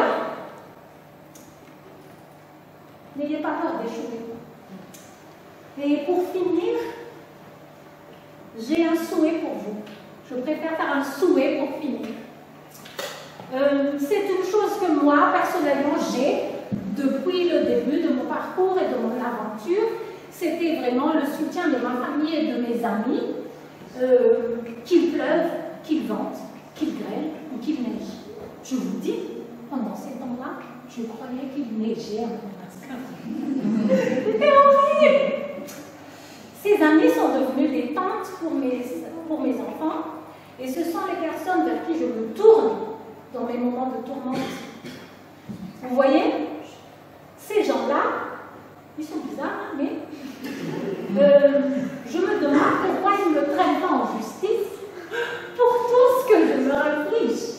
N'ayez pas peur d'échouer. Et pour finir, j'ai un souhait pour vous. Je préfère faire un souhait pour finir. C'est une chose que moi, personnellement, j'ai depuis le début de mon parcours et de mon aventure. C'était vraiment le soutien de ma famille et de mes amis, qu'il pleuve, qu'il vente, qu'il grêle ou qu'il neige. Je vous dis, pendant ces temps-là, je croyais qu'il neigeait en Alaska. C'était horrible! Ces amis sont devenus des tantes pour mes enfants, et ce sont les personnes vers qui je me tourne dans mes moments de tourmente. Vous voyez, ces gens-là, ils sont bizarres, mais je me demande pourquoi ils me traînent pas en justice pour tout ce que je me inflige.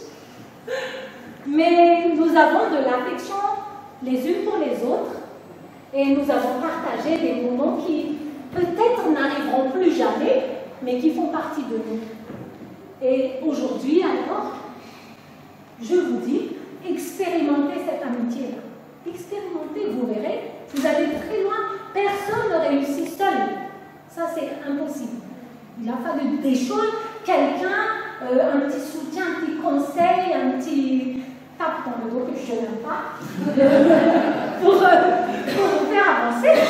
Mais nous avons de l'affection les unes pour les autres, et nous avons partagé des moments qui peut-être n'arriveront plus jamais, mais qui font partie de nous. Et aujourd'hui, alors, je vous dis, expérimentez cette amitié-là. Expérimentez, vous verrez, vous allez très loin. Personne ne réussit seul. Ça, c'est impossible. Il a fallu des choses, quelqu'un, un petit soutien, un petit conseil, un petit tape dans le dos que je n'aime pas, pour vous faire avancer.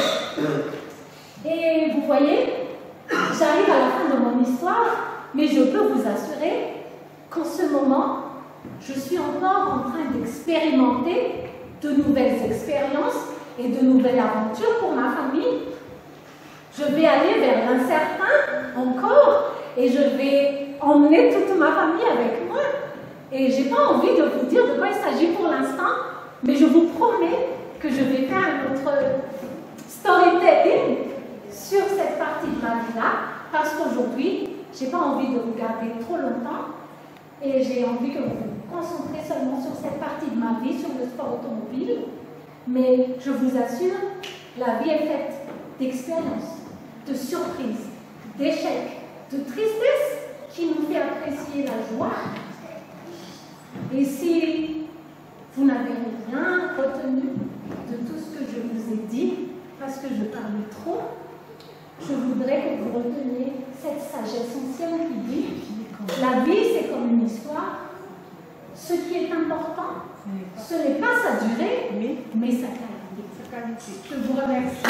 Et vous voyez, j'arrive à la fin de mon histoire, mais je peux vous assurer qu'en ce moment, je suis encore en train d'expérimenter de nouvelles expériences et de nouvelles aventures pour ma famille. Je vais aller vers l'incertain encore et je vais emmener toute ma famille avec moi. Et je n'ai pas envie de vous dire de quoi il s'agit pour l'instant, mais je vous promets que je vais faire un autre storytelling sur cette partie de ma vie-là, parce qu'aujourd'hui, je n'ai pas envie de vous garder trop longtemps et j'ai envie que vous vous concentrez seulement sur cette partie de ma vie, sur le sport automobile. Mais je vous assure, la vie est faite d'expériences, de surprises, d'échecs, de tristesse qui nous fait apprécier la joie. Et si vous n'avez rien retenu de tout ce que je vous ai dit, parce que je parlais trop, je voudrais que vous reteniez cette sagesse ancienne qui dit la vie, c'est comme une histoire. Ce qui est important, ce n'est pas sa durée, mais sa qualité. Je vous remercie.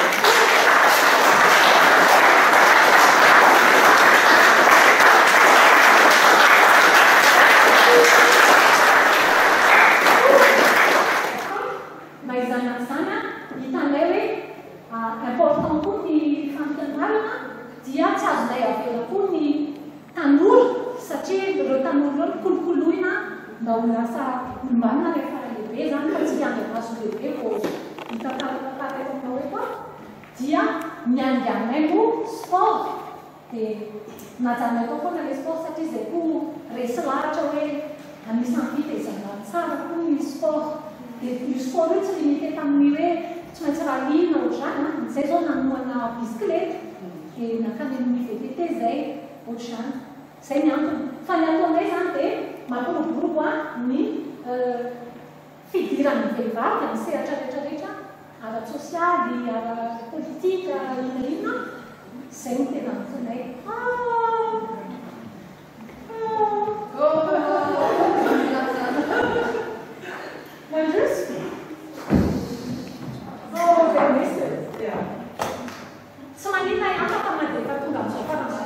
Sociali, alla politica, all'italiana, sempre lei. Non giusto? Benissimo. Somalina è andata a Madrid, tu non so,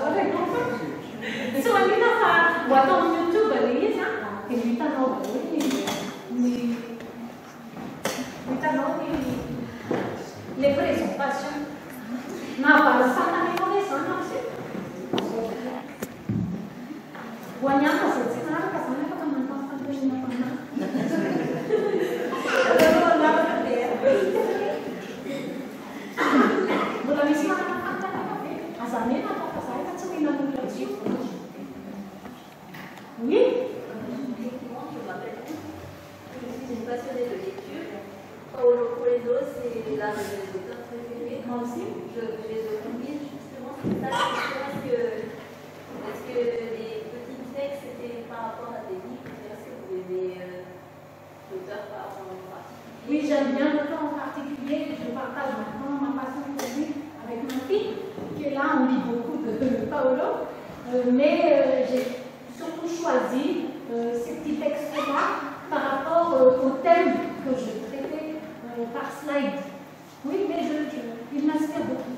Somalina fa, guarda un YouTube, lei sa, che mi fanno le prese facciano ma passata mi vuole sono guagnata Mais j'ai surtout choisi ces petits textes-là par rapport au thème que je traitais par slide. Oui, mais il m'inspire beaucoup.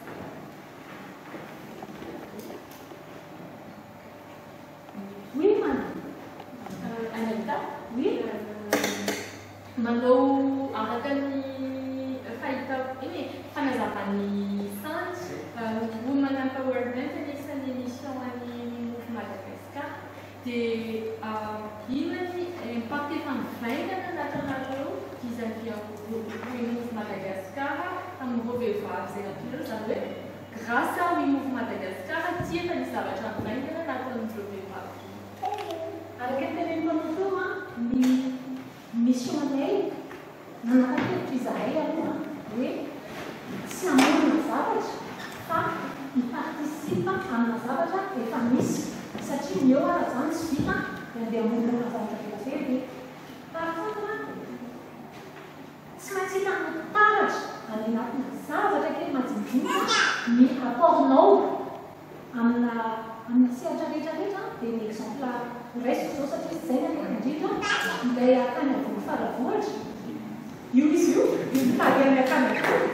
Oui, madame. Anita? Oui. Mandou arakany fahita ini fanazavany santy woman empowerment anisan'ny mission any Move Madagascar dia inany impact efa mivaingana anatinareo izany Move Madagascar amin'ny vehivavy izay natolero izany hoe grâce ao Move Madagascar tia efa ny zavatra mivaingana anatin'ireo vehivavy. Araka ny teneniko ny mission anay nanapakevitra izahay aloha hoe tsy hamonina zavatra fa hipartisipa amina zavatra efa misy satria ny eo ara zany tsy vita andeha hamonina zavatra efa be. Par contre tsy maintsy hitana taratra any anatina zavatra kely majinijinika ny apportnao amina sehatra rehetrarehetra dia ny exemple raisiko zao satria zay ny indrindra ilay akany ambony faravohatra io izy io mitady amin'ny akany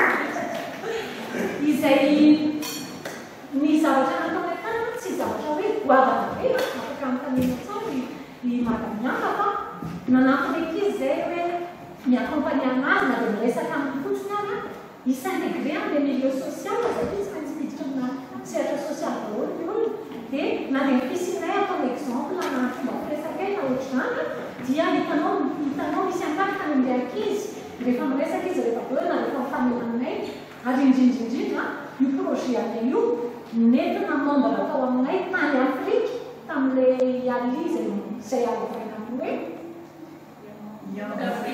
izay ny zavatra nataonay tany tsy zavatra hoe goavana be afaka amtanena tsara ny madamiaka fa nanampy ankizy zay hoe miakompagny anazy na dia miresaka amin'ny fotsiny any s'intégrer amin'ny milieu social zay tsy maintsy miditra amina sehatra social daholo ny olona dia na dia ny fisinay atao exemple na fomba firesakay na ohatr'izany dia hitanao misy antarika amin'ilay ankizy rehefa miresaka izy rehefa beo na rehefa mifamelanay ary indrindrindrindra io projet anay io nentina membre atao aminay tany Afrique tamin'ilay alize izay avovaina hoe dia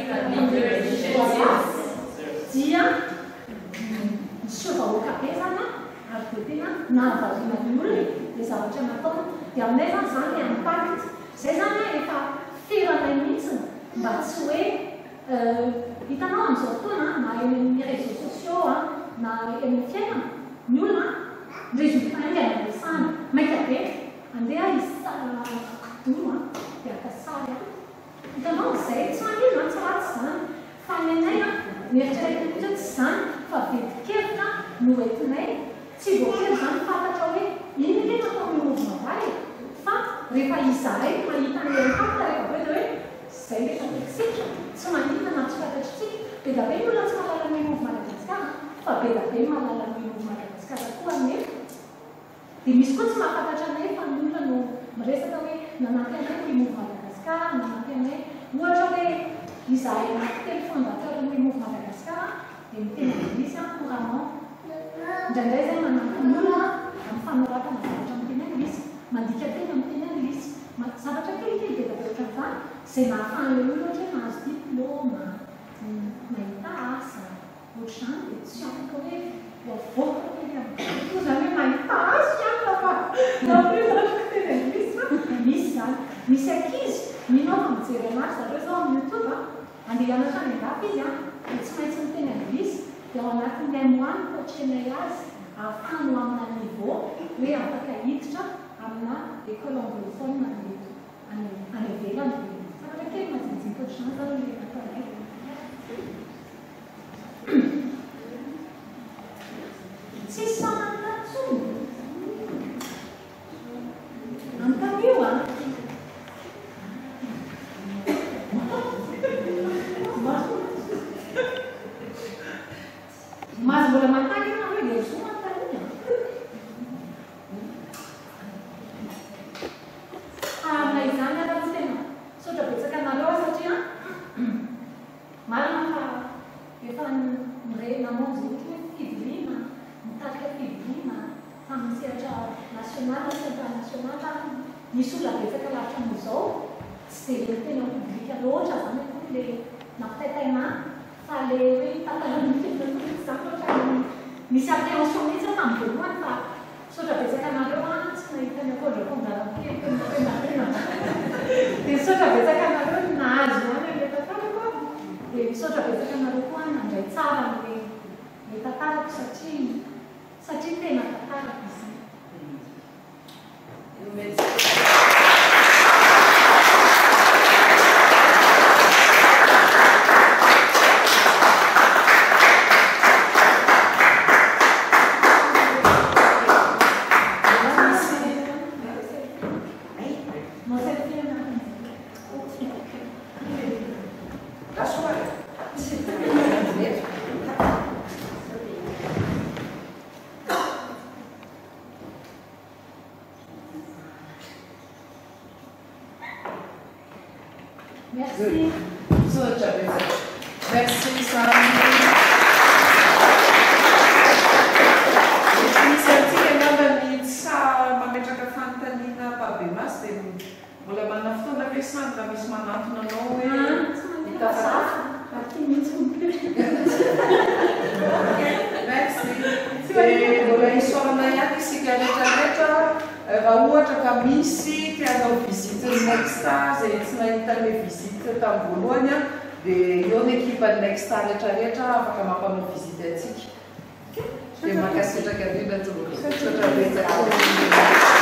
misehovahoaka be zany ary dia tena nahavariana ny olona dia zavatra nataony dia aminay zany zany impact zay zany efa firanay mihitsiny mba tsy hoe hitanao amin'izao fotoana na eny amin'ny réseaux sociaux na eny amin'ny fiainana ny olona résultat andeha ampiasana maika be andeha doro dia aka sary hitanao izay tsy manino tsy ratsy zany fa ny anay mieritreretina ohatra tsy zany fa vetikevitra no entinay tsy voatery zany fantatra hoe iny tena atao mimovina vay fa rehefa izahay mahita ny impact rehefa hoe dia hoe zay rehefa tekisitra tsy mahita na tsy fantatritsika be da be ny olona tsy mahalala ny Move Madagascar fa be da be mahalala ny Move Madagascar koa ny dia misy koa tsy mahafantatra anay fa ny olona no miresaka hoe nanampy anay ny Move Madagascar nanampy anay ohatra hoe izahay anaty telo fondateur ny Move Madagascar dia mitena misy couramment indraindray zay manampy ny olona amin'ny fanoratana zavatra amin'ny teny anglisy mandika teny amin'ny teny anglisy zavatra kelikely dia da ohatra zany izay nahafahan'ilay olona ohatra hoe mahazo diplôma mahita asa ohatr'izany dia tsy afaka hoe voavoaka kely amin'ny zany hoe mahita asa ihany fa nampioatra teny anglisy misy zany misy ankizy minao fa mijery anazy zareo zao amin'ny YouTube andeha hianatra any andafy izy dia tsy maintsy miteny anglisy dia ao anatin'ny M1 coachenay azy ahafahany amina niveau hoe afaka hiditra amina école anglophone any ivelany zavatra kely majinijinika ohatr'izany zany le nataonay tsy samantatsony antanio mas mbola mataky na hoe dia zoma tania na izany ara tsy tena sotra betsaka anareo satria marina fa efa namonjy ohatra hoe fivoriana mitarika fivoriana tamin'ny sehatra national sy international misy olona betsaka lavitra amin'izao tsy dia le tena publika loatra zany hoe le nampitaitaina fa le hoe tantalan'ny misy appréhension mihitsy tamin'ny voalohany fa sotra betsaka anareo tsy nahita ny akodrakondrarakely dia sotra betsaka anareo nahazo any le tantarako dia sotra betsaka anareo koa nandray tsara le tantarako satria tena tantarako izy Merci. Merci, Sami. Iniziative navanitsa mametraka fanontaniana mpabemasy dia mbola manana fotoana ampiasana raha misy manantona anao hoe Merci. Dia mbola isorana ihany isika rehetrarehetra raha ohatra ka misy tianao visite Nexta izay tsy nahita ilay visite tamin'ny voalohany dia eo ny ekipa Nexta rehetrarehetra afaka mampanao visite antsika. Dia makasitraka indrindra tokoa.